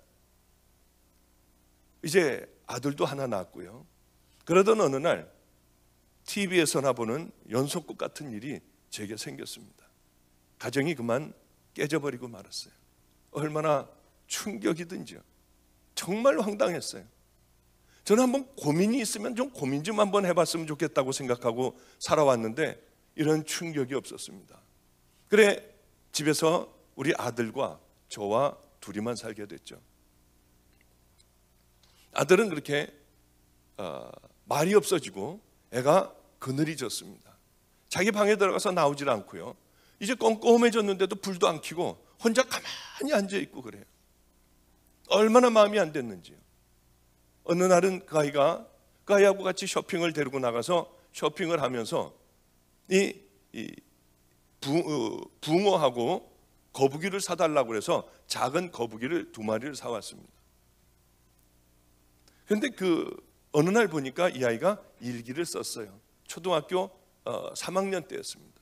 이제 아들도 하나 낳았고요. 그러던 어느 날 TV에서나 보는 연속극 같은 일이 제게 생겼습니다. 가정이 그만 깨져버리고 말았어요. 얼마나 충격이든지요. 정말 황당했어요. 저는 한번 고민이 있으면 좀 고민 좀 한번 해봤으면 좋겠다고 생각하고 살아왔는데 이런 충격이 없었습니다. 그래, 집에서 우리 아들과 저와 둘이만 살게 됐죠. 아들은 그렇게 말이 없어지고 애가 그늘이 졌습니다. 자기 방에 들어가서 나오질 않고요. 이제 껌껌해졌는데도 불도 안 켜고 혼자 가만히 앉아 있고 그래요. 얼마나 마음이 안 됐는지요. 어느 날은 그 아이하고 같이 쇼핑을 데리고 나가서 쇼핑을 하면서 붕어하고 거북이를 사달라고 해서 작은 거북이를 2마리를 사왔습니다. 그런데 어느 날 보니까 이 아이가 일기를 썼어요. 초등학교 3학년 때였습니다.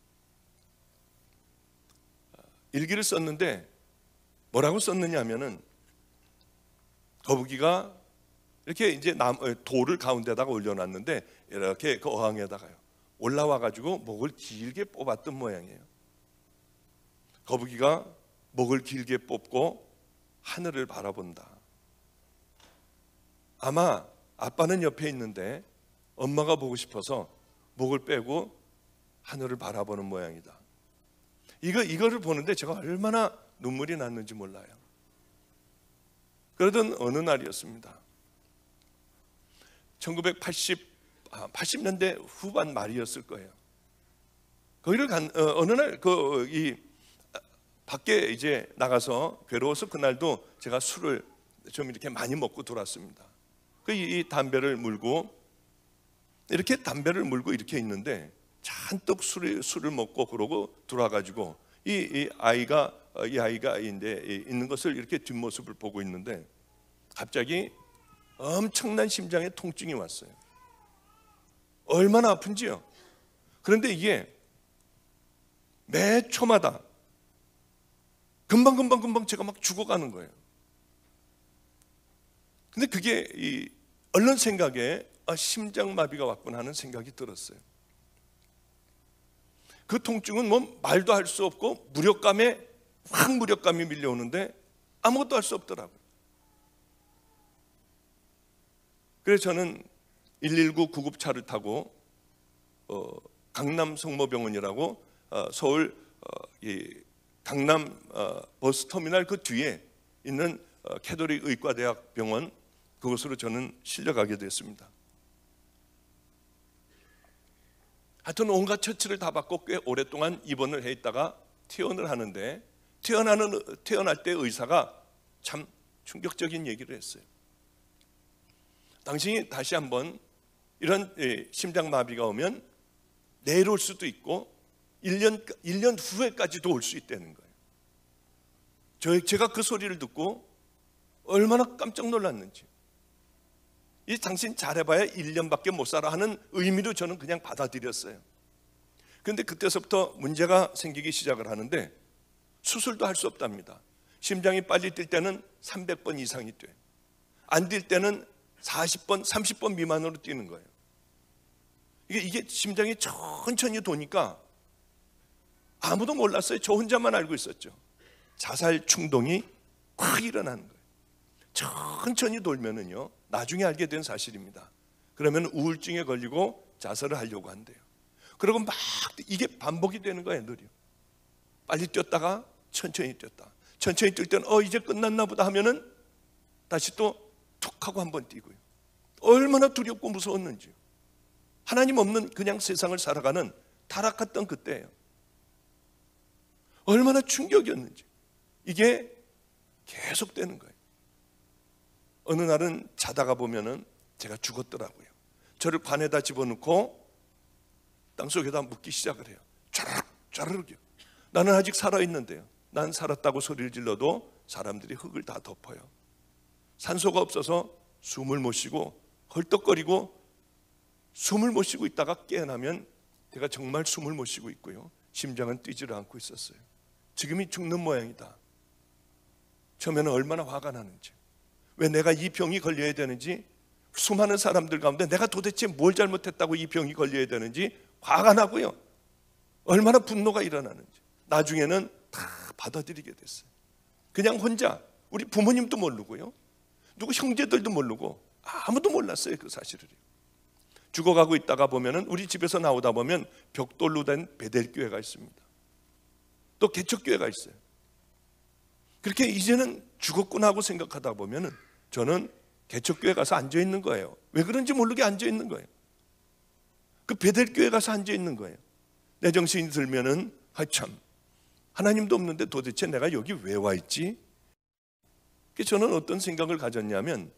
일기를 썼는데 뭐라고 썼느냐 하면은, 거북이가 이렇게 이제 돌을 가운데다가 올려놨는데 이렇게 그 어항에다가요 올라와 가지고 목을 길게 뽑았던 모양이에요. 거북이가 목을 길게 뽑고 하늘을 바라본다. 아마 아빠는 옆에 있는데 엄마가 보고 싶어서 목을 빼고 하늘을 바라보는 모양이다. 이거를 보는데 제가 얼마나 눈물이 났는지 몰라요. 그러던 어느 날이었습니다. 80년대 후반 말이었을 거예요. 거기를 어느 날 밖에 이제 나가서 괴로워서 그날도 제가 술을 좀 이렇게 많이 먹고 돌았습니다. 이 담배를 물고 이렇게 있는데 잔뜩 술을 먹고 그러고 돌아가지고 이 아이가 있는 것을 이렇게 뒷모습을 보고 있는데 갑자기 엄청난 심장에 통증이 왔어요. 얼마나 아픈지요. 그런데 이게 매 초마다 금방 제가 막 죽어가는 거예요. 근데 그게 얼른 생각에 심장마비가 왔구나 하는 생각이 들었어요. 그 통증은 뭐 말도 할 수 없고 무력감이 밀려오는데 아무것도 할 수 없더라고요. 그래서 저는 119 구급차를 타고 강남 성모병원이라고 서울 강남 버스터미널 그 뒤에 있는 캐톨릭 의과대학 병원, 그곳으로 저는 실려가게 됐습니다. 하여튼 온갖 처치를 다 받고 꽤 오랫동안 입원을 해 있다가 퇴원을 하는데, 퇴원할 때 의사가 참 충격적인 얘기를 했어요. 당신이 다시 한번 이런 심장마비가 오면 내일 올 수도 있고 1년 후에까지도 올 수 있다는 거예요. 제가 그 소리를 듣고 얼마나 깜짝 놀랐는지. 당신 잘해봐야 1년밖에 못 살아 하는 의미로 저는 그냥 받아들였어요. 그런데 그때서부터 문제가 생기기 시작을 하는데 수술도 할 수 없답니다. 심장이 빨리 뛸 때는 300번 이상이 돼. 안 뛸 때는 40번, 30번 미만으로 뛰는 거예요. 이게 심장이 천천히 도니까 아무도 몰랐어요. 저 혼자만 알고 있었죠. 자살 충동이 확 일어나는 거예요. 천천히 돌면은요, 나중에 알게 된 사실입니다. 그러면 우울증에 걸리고 자살을 하려고 한대요. 그리고 막 이게 반복이 되는 거예요, 늘요. 빨리 뛰었다가 천천히 뛰었다. 천천히 뛸 때는 이제 끝났나 보다 하면은 다시 또 툭 하고 한번 뛰고요. 얼마나 두렵고 무서웠는지요. 하나님 없는 그냥 세상을 살아가는 타락했던 그때예요. 얼마나 충격이었는지. 이게 계속되는 거예요. 어느 날은 자다가 보면은 제가 죽었더라고요. 저를 관에다 집어넣고 땅속에다 묻기 시작을 해요. 쫘르륵. 나는 아직 살아있는데요. 난 살았다고 소리를 질러도 사람들이 흙을 다 덮어요. 산소가 없어서 숨을 못 쉬고 헐떡거리고 숨을 못 쉬고 있다가 깨어나면 제가 정말 숨을 못 쉬고 있고요. 심장은 뛰지를 않고 있었어요. 지금이 죽는 모양이다. 처음에는 얼마나 화가 나는지, 왜 내가 이 병이 걸려야 되는지, 수많은 사람들 가운데 내가 도대체 뭘 잘못했다고 이 병이 걸려야 되는지 화가 나고요. 얼마나 분노가 일어나는지. 나중에는 다 받아들이게 됐어요. 그냥 혼자, 우리 부모님도 모르고요, 누구 형제들도 모르고 아무도 몰랐어요, 그 사실을. 죽어가고 있다가 보면은 우리 집에서 나오다 보면 벽돌로 된 베델교회가 있습니다. 또 개척교회가 있어요. 그렇게 이제는 죽었구나 하고 생각하다 보면은 저는 개척교회 가서 앉아 있는 거예요. 왜 그런지 모르게 앉아 있는 거예요. 그 베델교회 가서 앉아 있는 거예요. 내 정신이 들면은 참, 하나님도 없는데 도대체 내가 여기 왜 와 있지? 저는 어떤 생각을 가졌냐면,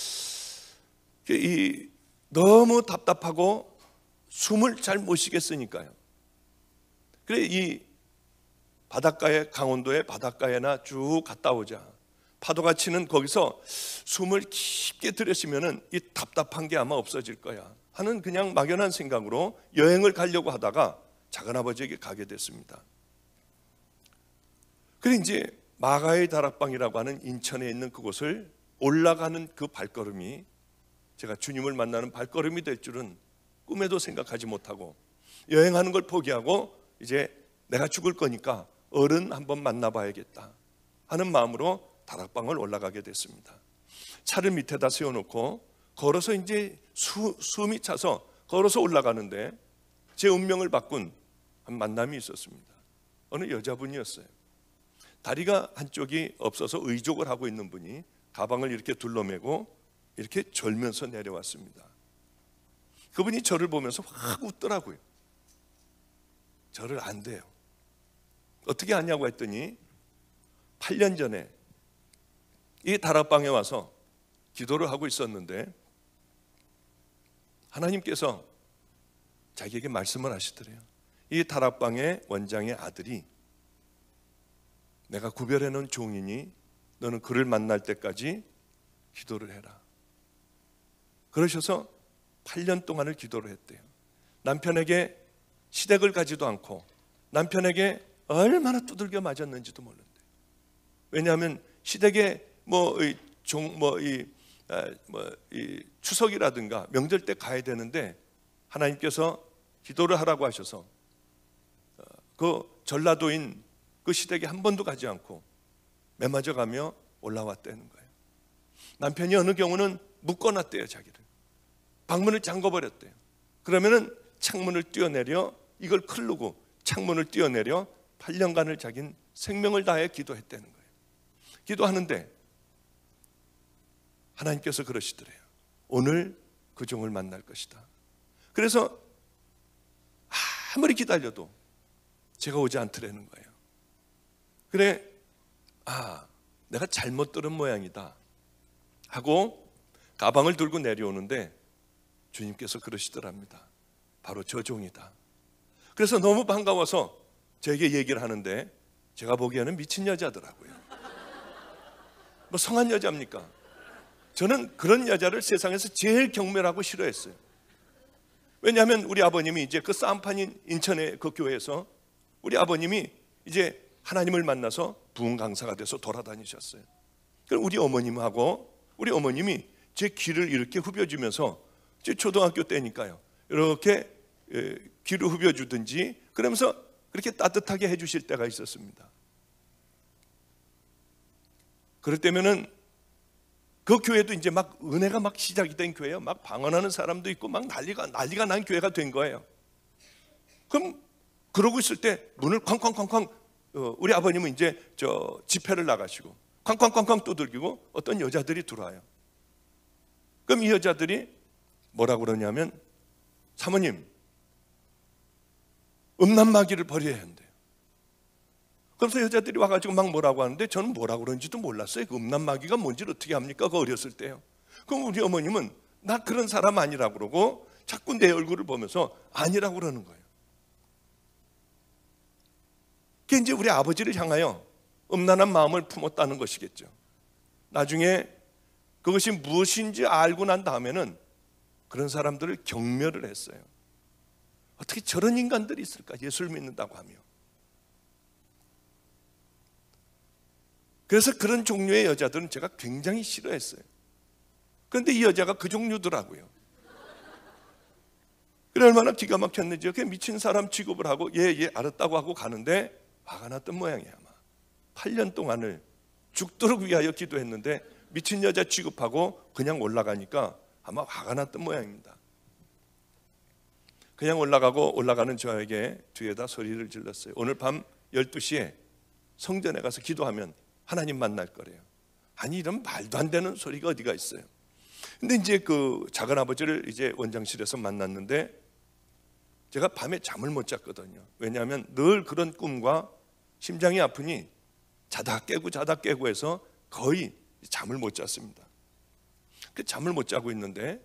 너무 답답하고 숨을 잘 못 쉬겠으니까요. 그래, 이 바닷가에, 강원도의 바닷가에나 쭉 갔다 오자. 파도가 치는 거기서 숨을 깊게 들이쉬면은 이 답답한 게 아마 없어질 거야 하는 그냥 막연한 생각으로 여행을 가려고 하다가 작은아버지에게 가게 됐습니다. 그래, 이제 마가의 다락방이라고 하는 인천에 있는 그곳을 올라가는 그 발걸음이 제가 주님을 만나는 발걸음이 될 줄은 꿈에도 생각하지 못하고, 여행하는 걸 포기하고 이제 내가 죽을 거니까 어른 한번 만나봐야겠다 하는 마음으로 다락방을 올라가게 됐습니다. 차를 밑에다 세워놓고 걸어서 이제 숨이 차서 걸어서 올라가는데 제 운명을 바꾼 한 만남이 있었습니다. 어느 여자분이었어요. 다리가 한쪽이 없어서 의족을 하고 있는 분이 가방을 이렇게 둘러매고 이렇게 졸면서 내려왔습니다. 그분이 저를 보면서 확 웃더라고요. 저를 안대요. 어떻게 아냐고 했더니 8년 전에 이 다락방에 와서 기도를 하고 있었는데 하나님께서 자기에게 말씀을 하시더래요. 이 다락방의 원장의 아들이 내가 구별해 놓은 종이니 너는 그를 만날 때까지 기도를 해라. 그러셔서 8년 동안을 기도를 했대요. 남편에게 시댁을 가지도 않고 남편에게 얼마나 두들겨 맞았는지도 모른대요. 왜냐하면 시댁에 이 추석이라든가 명절 때 가야 되는데 하나님께서 기도를 하라고 하셔서 그 전라도인 그 시댁에 한 번도 가지 않고 매맞아 가며 올라왔다는 거예요. 남편이 어느 경우는 묶어놨대요. 자기를 방문을 잠궈버렸대요. 그러면은 창문을 뛰어내려 이걸 클르고 창문을 뛰어내려 8년간을 자기는 생명을 다해 기도했다는 거예요. 기도하는데 하나님께서 그러시더래요. 오늘 그 종을 만날 것이다. 그래서 아무리 기다려도 제가 오지 않더라는 거예요. 그래, 내가 잘못 들은 모양이다 하고 가방을 들고 내려오는데 주님께서 그러시더랍니다. 바로 저 종이다. 그래서 너무 반가워서 저에게 얘기를 하는데 제가 보기에는 미친 여자더라고요. 뭐 성한 여자입니까? 저는 그런 여자를 세상에서 제일 경멸하고 싫어했어요. 왜냐하면 우리 아버님이 이제 그 싸움판인 인천의 그 교회에서 우리 아버님이 이제 하나님을 만나서 부흥 강사가 돼서 돌아다니셨어요. 그럼 우리 어머님이 제 귀를 이렇게 후벼주면서 제 초등학교 때니까요. 이렇게 귀를 후벼주든지 그러면서 그렇게 따뜻하게 해주실 때가 있었습니다. 그럴 때면은 그 교회도 이제 막 은혜가 막 시작이 된 교회예요. 막 방언하는 사람도 있고 막 난리가 난 교회가 된 거예요. 그럼 그러고 있을 때 문을 쾅쾅쾅쾅 우리 아버님은 이제 저 집회를 나가시고 쾅쾅쾅쾅 두들기고 어떤 여자들이 들어와요. 그럼 이 여자들이 뭐라고 그러냐면 사모님 음란마귀를 버려야 한대요. 그래서 여자들이 와가지고 막 뭐라고 하는데 저는 뭐라고 그런지도 몰랐어요. 그 음란마귀가 뭔지를 어떻게 합니까? 그 어렸을 때요. 그럼 우리 어머님은 나 그런 사람 아니라고 그러고 자꾸 내 얼굴을 보면서 아니라고 그러는 거예요. 그게 이제 우리 아버지를 향하여 음란한 마음을 품었다는 것이겠죠. 나중에 그것이 무엇인지 알고 난 다음에는 그런 사람들을 경멸을 했어요. 어떻게 저런 인간들이 있을까? 예수를 믿는다고 하며. 그래서 그런 종류의 여자들은 제가 굉장히 싫어했어요. 그런데 이 여자가 그 종류더라고요. 그래 얼마나 기가 막혔는지 그게 미친 사람 취급을 하고 예 알았다고 하고 가는데 화가 났던 모양이야. 아마 8년 동안을 죽도록 위하여 기도했는데 미친 여자 취급하고 그냥 올라가니까 아마 화가 났던 모양입니다. 그냥 올라가는 저에게 뒤에다 소리를 질렀어요. 오늘 밤 12시에 성전에 가서 기도하면 하나님 만날 거래요. 아니 이런 말도 안 되는 소리가 어디가 있어요. 근데 이제 그 작은 아버지를 이제 원장실에서 만났는데 제가 밤에 잠을 못 잤거든요. 왜냐하면 늘 그런 꿈과 심장이 아프니 자다 깨고 해서 거의 잠을 못 잤습니다. 그 잠을 못 자고 있는데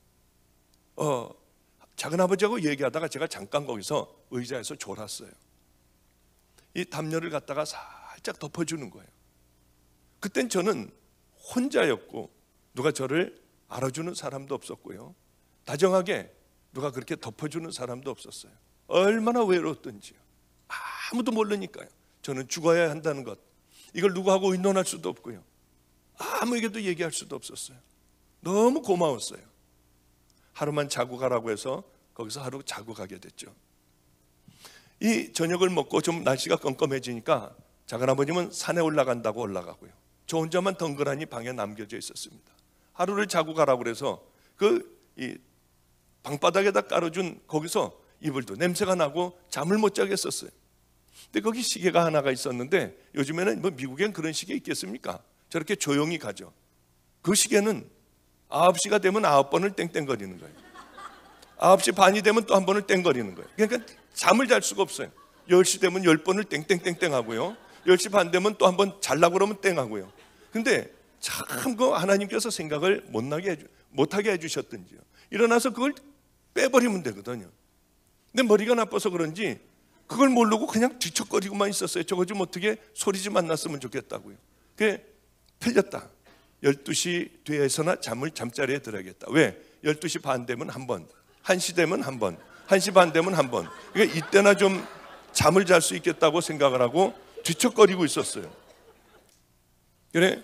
작은아버지하고 얘기하다가 제가 잠깐 거기서 의자에서 졸았어요. 이 담요를 갖다가 살짝 덮어주는 거예요. 그땐 저는 혼자였고 누가 저를 알아주는 사람도 없었고요. 다정하게 누가 그렇게 덮어주는 사람도 없었어요. 얼마나 외로웠던지요. 아무도 모르니까요. 저는 죽어야 한다는 것, 이걸 누구하고 의논할 수도 없고요. 아무에게도 얘기할 수도 없었어요. 너무 고마웠어요. 하루만 자고 가라고 해서 거기서 하루 자고 가게 됐죠. 이 저녁을 먹고 좀 날씨가 껌껌해지니까 작은아버님은 산에 올라간다고 올라가고요. 저 혼자만 덩그러니 방에 남겨져 있었습니다. 하루를 자고 가라고 그래서 이 방바닥에다 깔아준 거기서 이불도 냄새가 나고 잠을 못 자겠었어요. 근데 거기 시계가 하나가 있었는데 요즘에는 뭐 미국엔 그런 시계 있겠습니까? 저렇게 조용히 가죠. 그 시계는 9시가 되면 9번을 땡땡거리는 거예요. 9시 반이 되면 또 한 번을 땡거리는 거예요. 그러니까 잠을 잘 수가 없어요. 10시 되면 10번을 땡땡땡땡 하고요. 10시 반 되면 또 한 번 잘라고 그러면 땡 하고요. 근데 참 그 하나님께서 생각을 못하게 해주셨던지요. 일어나서 그걸 빼버리면 되거든요. 근데 머리가 나빠서 그런지 그걸 모르고 그냥 뒤척거리고만 있었어요. 저거 좀 어떻게 소리 좀 안 났으면 좋겠다고요. 그게 틀렸다. 12시 뒤에서나 잠자리에 들어야겠다. 왜? 12시 반 되면 한 번, 1시 되면 한 번, 1시 반 되면 한 번. 그러니까 이때나 좀 잠을 잘 수 있겠다고 생각을 하고 뒤척거리고 있었어요. 그래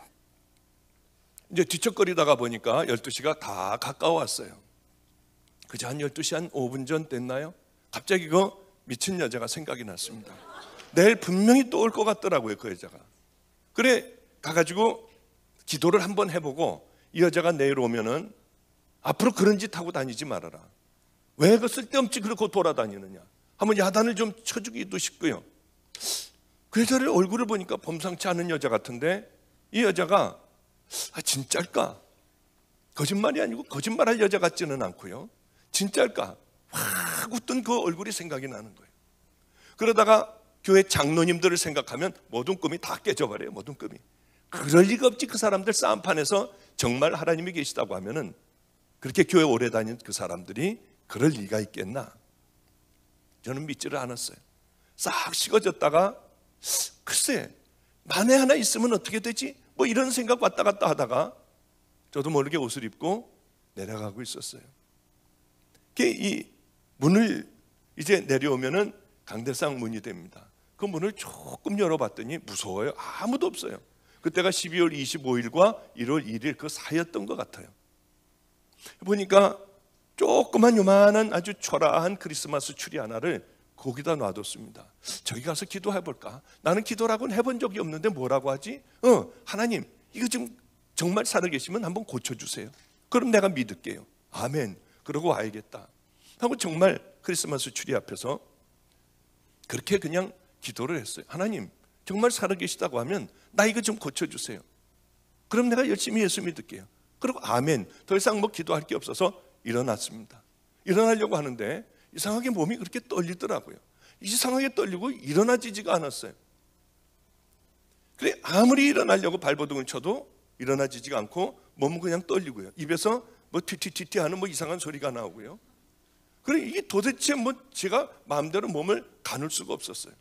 이제 뒤척거리다가 보니까 12시가 다 가까워왔어요. 그저 한 12시 한 5분 전 됐나요? 갑자기 그 미친 여자가 생각이 났습니다. 내일 분명히 또 올 것 같더라고요, 그 여자가. 그래 가가지고 기도를 한번 해보고 이 여자가 내일 오면은 앞으로 그런 짓 하고 다니지 말아라. 왜 그 쓸데없이 그렇게 돌아다니느냐. 한번 야단을 좀 쳐주기도 싶고요. 그 여자를 얼굴을 보니까 범상치 않은 여자 같은데 이 여자가 진짜일까? 거짓말이 아니고 거짓말할 여자 같지는 않고요. 진짜일까? 확 웃던 그 얼굴이 생각이 나는 거예요. 그러다가 교회 장로님들을 생각하면 모든 꿈이 다 깨져버려요. 모든 꿈이. 그럴 리가 없지. 그 사람들 싸움판에서 정말 하나님이 계시다고 하면은 그렇게 교회 오래 다닌 그 사람들이 그럴 리가 있겠나? 저는 믿지를 않았어요. 싹 식어졌다가 글쎄 만에 하나 있으면 어떻게 되지? 뭐 이런 생각 왔다 갔다 하다가 저도 모르게 옷을 입고 내려가고 있었어요. 이 문을 이제 내려오면은 강대상 문이 됩니다. 그 문을 조금 열어봤더니 무서워요. 아무도 없어요. 그때가 12월 25일과 1월 1일 그 사이였던 것 같아요. 보니까 조그만 요만한 아주 초라한 크리스마스 추리 하나를 거기다 놔뒀습니다. 저기 가서 기도해볼까? 나는 기도라고는 해본 적이 없는데 뭐라고 하지? 하나님 이거 좀 정말 살아계시면 한번 고쳐주세요. 그럼 내가 믿을게요. 아멘. 그러고 와야겠다 하고 정말 크리스마스 추리 앞에서 그렇게 그냥 기도를 했어요. 하나님 정말 살아계시다고 하면 나 이거 좀 고쳐주세요. 그럼 내가 열심히 예수 믿을게요. 그리고 아멘. 더 이상 뭐 기도할 게 없어서 일어났습니다. 일어나려고 하는데 이상하게 몸이 그렇게 떨리더라고요. 이상하게 떨리고 일어나지지가 않았어요. 그래 아무리 일어나려고 발버둥을 쳐도 일어나지지가 않고 몸은 그냥 떨리고요. 입에서 뭐 튀튀튀튀 하는 뭐 이상한 소리가 나오고요. 그래 이게 도대체 뭐 제가 마음대로 몸을 가눌 수가 없었어요.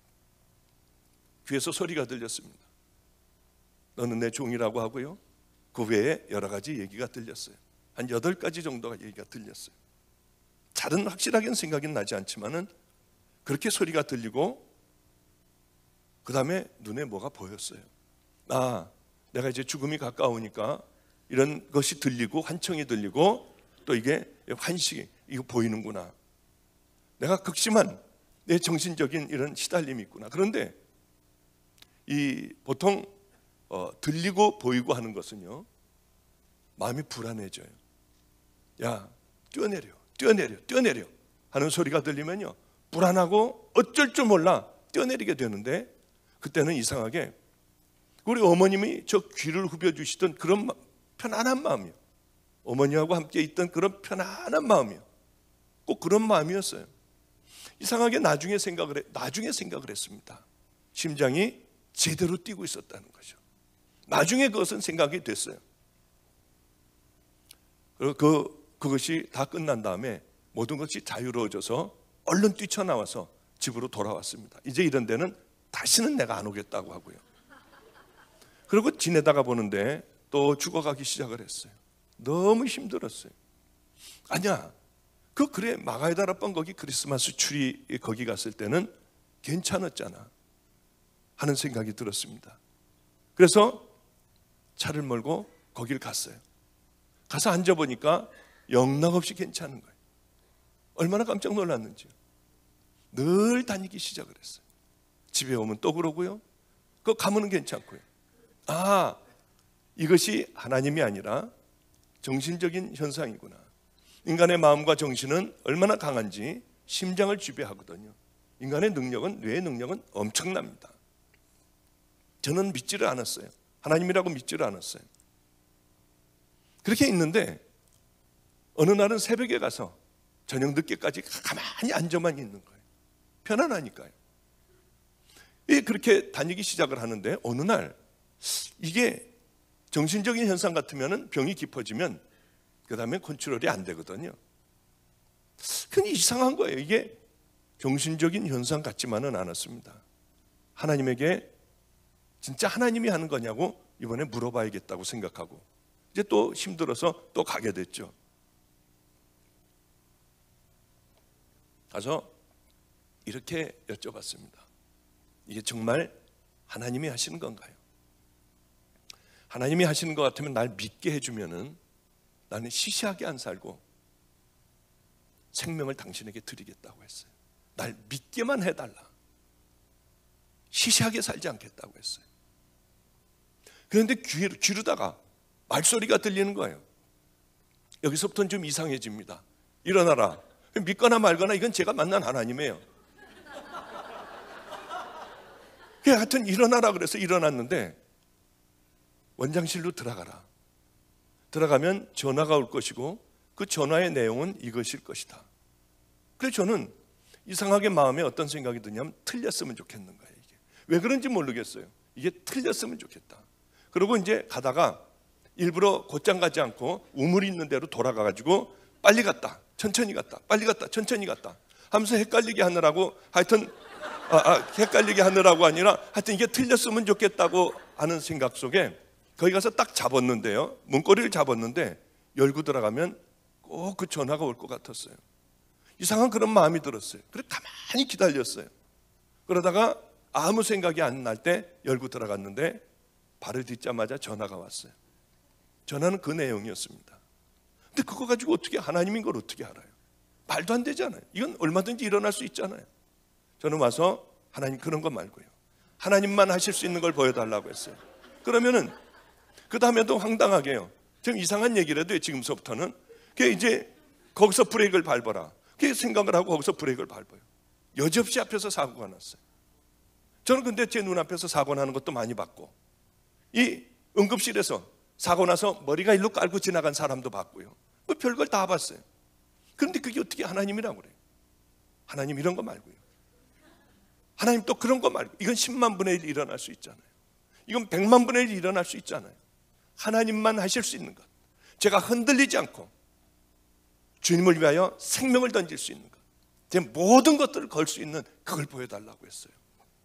귀에서 소리가 들렸습니다. 너는 내 종이라고 하고요. 그 외에 여러 가지 얘기가 들렸어요. 한 8가지 정도가 얘기가 들렸어요. 잘은 확실하게는 생각이 나지 않지만은 그렇게 소리가 들리고 그 다음에 눈에 뭐가 보였어요. 내가 이제 죽음이 가까우니까 이런 것이 들리고 환청이 들리고 또 이게 환식이 이거 보이는구나. 내가 극심한 내 정신적인 이런 시달림이 있구나. 그런데 이 보통 들리고 보이고 하는 것은요 마음이 불안해져요. 야 뛰어내려 하는 소리가 들리면요 불안하고 어쩔 줄 몰라 뛰어내리게 되는데 그때는 이상하게 우리 어머님이 저 귀를 후벼주시던 그런 편안한 마음이요. 어머니하고 함께 있던 그런 편안한 마음이요. 꼭 그런 마음이었어요. 이상하게 나중에 생각을 했습니다. 심장이 제대로 뛰고 있었다는 거죠. 나중에 그것은 생각이 됐어요. 그리고 그것이 다 끝난 다음에 모든 것이 자유로워져서 얼른 뛰쳐나와서 집으로 돌아왔습니다. 이제 이런 데는 다시는 내가 안 오겠다고 하고요. 그리고 지내다가 보는데 또 죽어가기 시작을 했어요. 너무 힘들었어요. 아니야, 그래 마가의 다락방 거기 크리스마스 추리 거기 갔을 때는 괜찮았잖아 하는 생각이 들었습니다. 그래서 차를 몰고 거길 갔어요. 가서 앉아보니까 영락없이 괜찮은 거예요. 얼마나 깜짝 놀랐는지요. 늘 다니기 시작을 했어요. 집에 오면 또 그러고요. 그 가면은 괜찮고요. 아, 이것이 하나님이 아니라 정신적인 현상이구나. 인간의 마음과 정신은 얼마나 강한지 심장을 지배하거든요. 인간의 능력은, 뇌의 능력은 엄청납니다. 저는 믿지를 않았어요. 하나님이라고 믿지를 않았어요. 그렇게 있는데 어느 날은 새벽에 가서 저녁 늦게까지 가만히 앉아만 있는 거예요. 편안하니까요. 그렇게 다니기 시작을 하는데 어느 날 이게 정신적인 현상 같으면 병이 깊어지면 그 다음에 컨트롤이 안 되거든요. 근데 이상한 거예요. 이게 정신적인 현상 같지만은 않았습니다. 하나님에게 진짜 하나님이 하는 거냐고 이번에 물어봐야겠다고 생각하고 이제 또 힘들어서 또 가게 됐죠. 가서 이렇게 여쭤봤습니다. 이게 정말 하나님이 하시는 건가요? 하나님이 하시는 것 같으면 날 믿게 해주면은 나는 시시하게 안 살고 생명을 당신에게 드리겠다고 했어요. 날 믿게만 해달라. 시시하게 살지 않겠다고 했어요. 그런데 귀로다가 말소리가 들리는 거예요. 여기서부터는 좀 이상해집니다. 일어나라. 믿거나 말거나 이건 제가 만난 하나님이에요. 하여튼 일어나라 그래서 일어났는데 원장실로 들어가라. 들어가면 전화가 올 것이고 그 전화의 내용은 이것일 것이다. 그래서 저는 이상하게 마음에 어떤 생각이 드냐면 틀렸으면 좋겠는 거예요. 이게. 왜 그런지 모르겠어요. 이게 틀렸으면 좋겠다. 그리고 이제 가다가 일부러 곧장 가지 않고 우물 있는 데로 돌아가가지고 빨리 갔다 천천히 갔다 빨리 갔다 천천히 갔다 하면서 헷갈리게 하느라고 하여튼 헷갈리게 하느라고 아니라 하여튼 이게 틀렸으면 좋겠다고 하는 생각 속에 거기 가서 딱 잡았는데요. 문고리를 잡았는데 열고 들어가면 꼭 그 전화가 올 것 같았어요. 이상한 그런 마음이 들었어요. 그래서 가만히 기다렸어요. 그러다가 아무 생각이 안 날 때 열고 들어갔는데 발을 딛자마자 전화가 왔어요. 전화는 그 내용이었습니다. 근데 그거 가지고 어떻게 하나님인 걸 어떻게 알아요? 말도 안 되잖아요. 이건 얼마든지 일어날 수 있잖아요. 저는 와서 하나님 그런 거 말고요. 하나님만 하실 수 있는 걸 보여달라고 했어요. 그러면은 그 다음에도 황당하게요. 좀 이상한 얘기를 해도 지금서부터는 그게 이제 거기서 브레이크를 밟아라. 그게 생각을 하고 거기서 브레이크를 밟아요. 여지없이 앞에서 사고가 났어요. 저는 근데 제 눈앞에서 사고 나는 것도 많이 봤고 이 응급실에서 사고 나서 머리가 일로 깔고 지나간 사람도 봤고요. 뭐 별걸 다 봤어요. 그런데 그게 어떻게 하나님이라고 그래요? 하나님 이런 거 말고요. 하나님 또 그런 거 말고 이건 10만 분의 1 일어날 수 있잖아요. 이건 100만 분의 1 일어날 수 있잖아요. 하나님만 하실 수 있는 것. 제가 흔들리지 않고 주님을 위하여 생명을 던질 수 있는 것. 제 모든 것들을 걸 수 있는 그걸 보여달라고 했어요.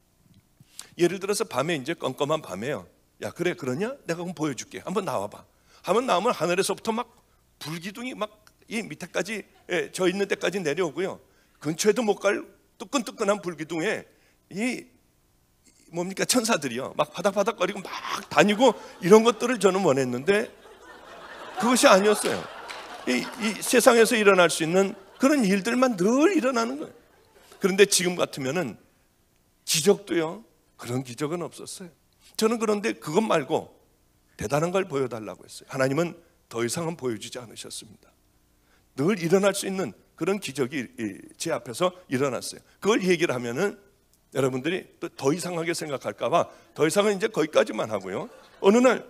예를 들어서 밤에 이제 껌껌한 밤에요. 야 그래 그러냐? 내가 그럼 보여줄게. 한번 나와봐. 한번 나오면 하늘에서부터 막 불기둥이 막 이 밑에까지 저 있는 데까지 내려오고요. 근처에도 못 갈 뜨끈뜨끈한 불기둥에 이 뭡니까 천사들이요. 막 바닥바닥거리고 막 다니고 이런 것들을 저는 원했는데 그것이 아니었어요. 이 세상에서 일어날 수 있는 그런 일들만 늘 일어나는 거예요. 그런데 지금 같으면은 기적도요. 그런 기적은 없었어요. 저는 그런데 그것 말고 대단한 걸 보여달라고 했어요. 하나님은 더 이상은 보여주지 않으셨습니다. 늘 일어날 수 있는 그런 기적이 제 앞에서 일어났어요. 그걸 얘기를 하면은 여러분들이 또 더 이상하게 생각할까 봐 더 이상은 이제 거기까지만 하고요. 어느 날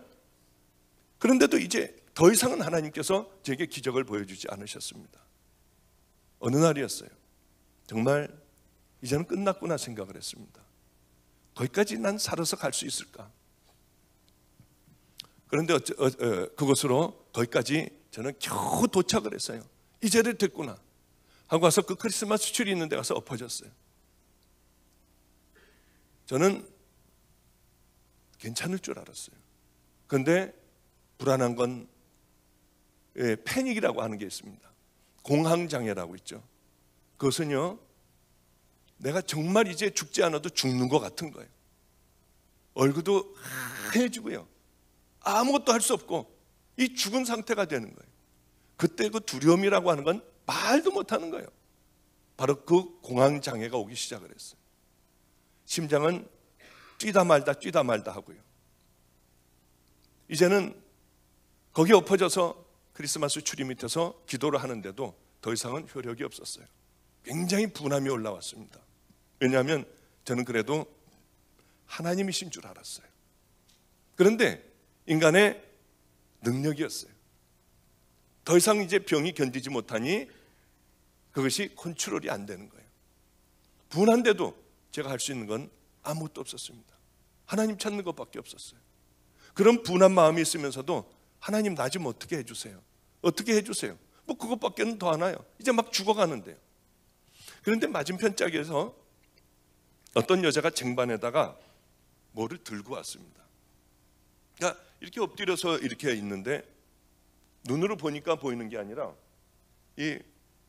그런데도 이제 더 이상은 하나님께서 제게 기적을 보여주지 않으셨습니다. 어느 날이었어요. 정말 이제는 끝났구나 생각을 했습니다. 거기까지 난 살아서 갈 수 있을까? 그런데 그곳으로 거기까지 저는 겨우 도착을 했어요. 이제는 됐구나 하고 와서 그 크리스마스 트리 있는 데 가서 엎어졌어요. 저는 괜찮을 줄 알았어요. 그런데 불안한 건 패닉이라고 하는 게 있습니다. 공황장애라고 있죠. 그것은요, 내가 정말 이제 죽지 않아도 죽는 것 같은 거예요. 얼굴도 하얘지고요, 아무것도 할 수 없고 이 죽은 상태가 되는 거예요. 그때 그 두려움이라고 하는 건 말도 못하는 거예요. 바로 그 공황장애가 오기 시작을 했어요. 심장은 뛰다 말다 하고요. 이제는 거기 엎어져서 크리스마스 추리 밑에서 기도를 하는데도 더 이상은 효력이 없었어요. 굉장히 분함이 올라왔습니다. 왜냐하면 저는 그래도 하나님이신 줄 알았어요. 그런데 인간의 능력이었어요. 더 이상 이제 병이 견디지 못하니 그것이 컨트롤이 안 되는 거예요. 분한데도 제가 할 수 있는 건 아무것도 없었습니다. 하나님 찾는 것밖에 없었어요. 그런 분한 마음이 있으면서도 하나님 나 좀 어떻게 해주세요. 어떻게 해주세요. 뭐 그것밖에는 더 하나요. 이제 막 죽어가는데요. 그런데 맞은편 짝에서 어떤 여자가 쟁반에다가 뭐를 들고 왔습니다. 그러니까 이렇게 엎드려서 이렇게 있는데 눈으로 보니까 보이는 게 아니라 이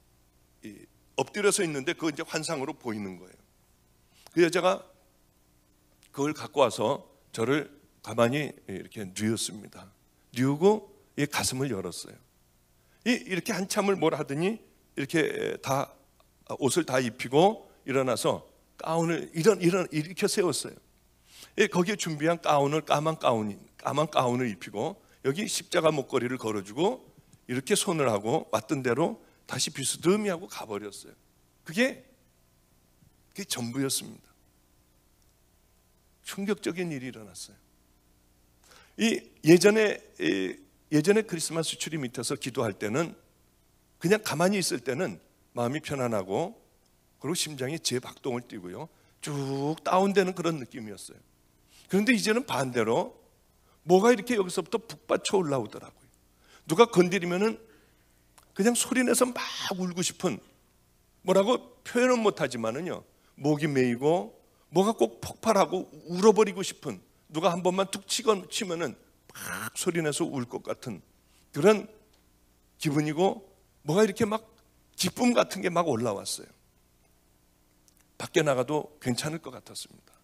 엎드려서 있는데 그거 이제 환상으로 보이는 거예요. 그 여자가 그걸 갖고 와서 저를 가만히 이렇게 뉘었습니다. 뉘우고 이 가슴을 열었어요. 이렇게 한참을 뭘 하더니 이렇게 다 옷을 다 입히고 일어나서 가운을 이렇게 세웠어요. 거기에 준비한 가운을 까만 가운을 입히고 여기 십자가 목걸이를 걸어주고 이렇게 손을 하고 왔던 대로 다시 비스듬히 하고 가버렸어요. 그게 전부였습니다. 충격적인 일이 일어났어요. 예전에 크리스마스 트리 밑에서 기도할 때는 그냥 가만히 있을 때는 마음이 편안하고 그리고 심장이 재박동을 띄고요, 쭉 다운되는 그런 느낌이었어요. 그런데 이제는 반대로 뭐가 이렇게 여기서부터 북받쳐 올라오더라고요. 누가 건드리면은 그냥 소리내서 막 울고 싶은, 뭐라고 표현은 못하지만은요, 목이 메이고 뭐가 꼭 폭발하고 울어버리고 싶은, 누가 한 번만 툭 치면은 막 소리내서 울 것 같은 그런 기분이고, 뭐가 이렇게 막 기쁨 같은 게 막 올라왔어요. 밖에 나가도 괜찮을 것 같았습니다.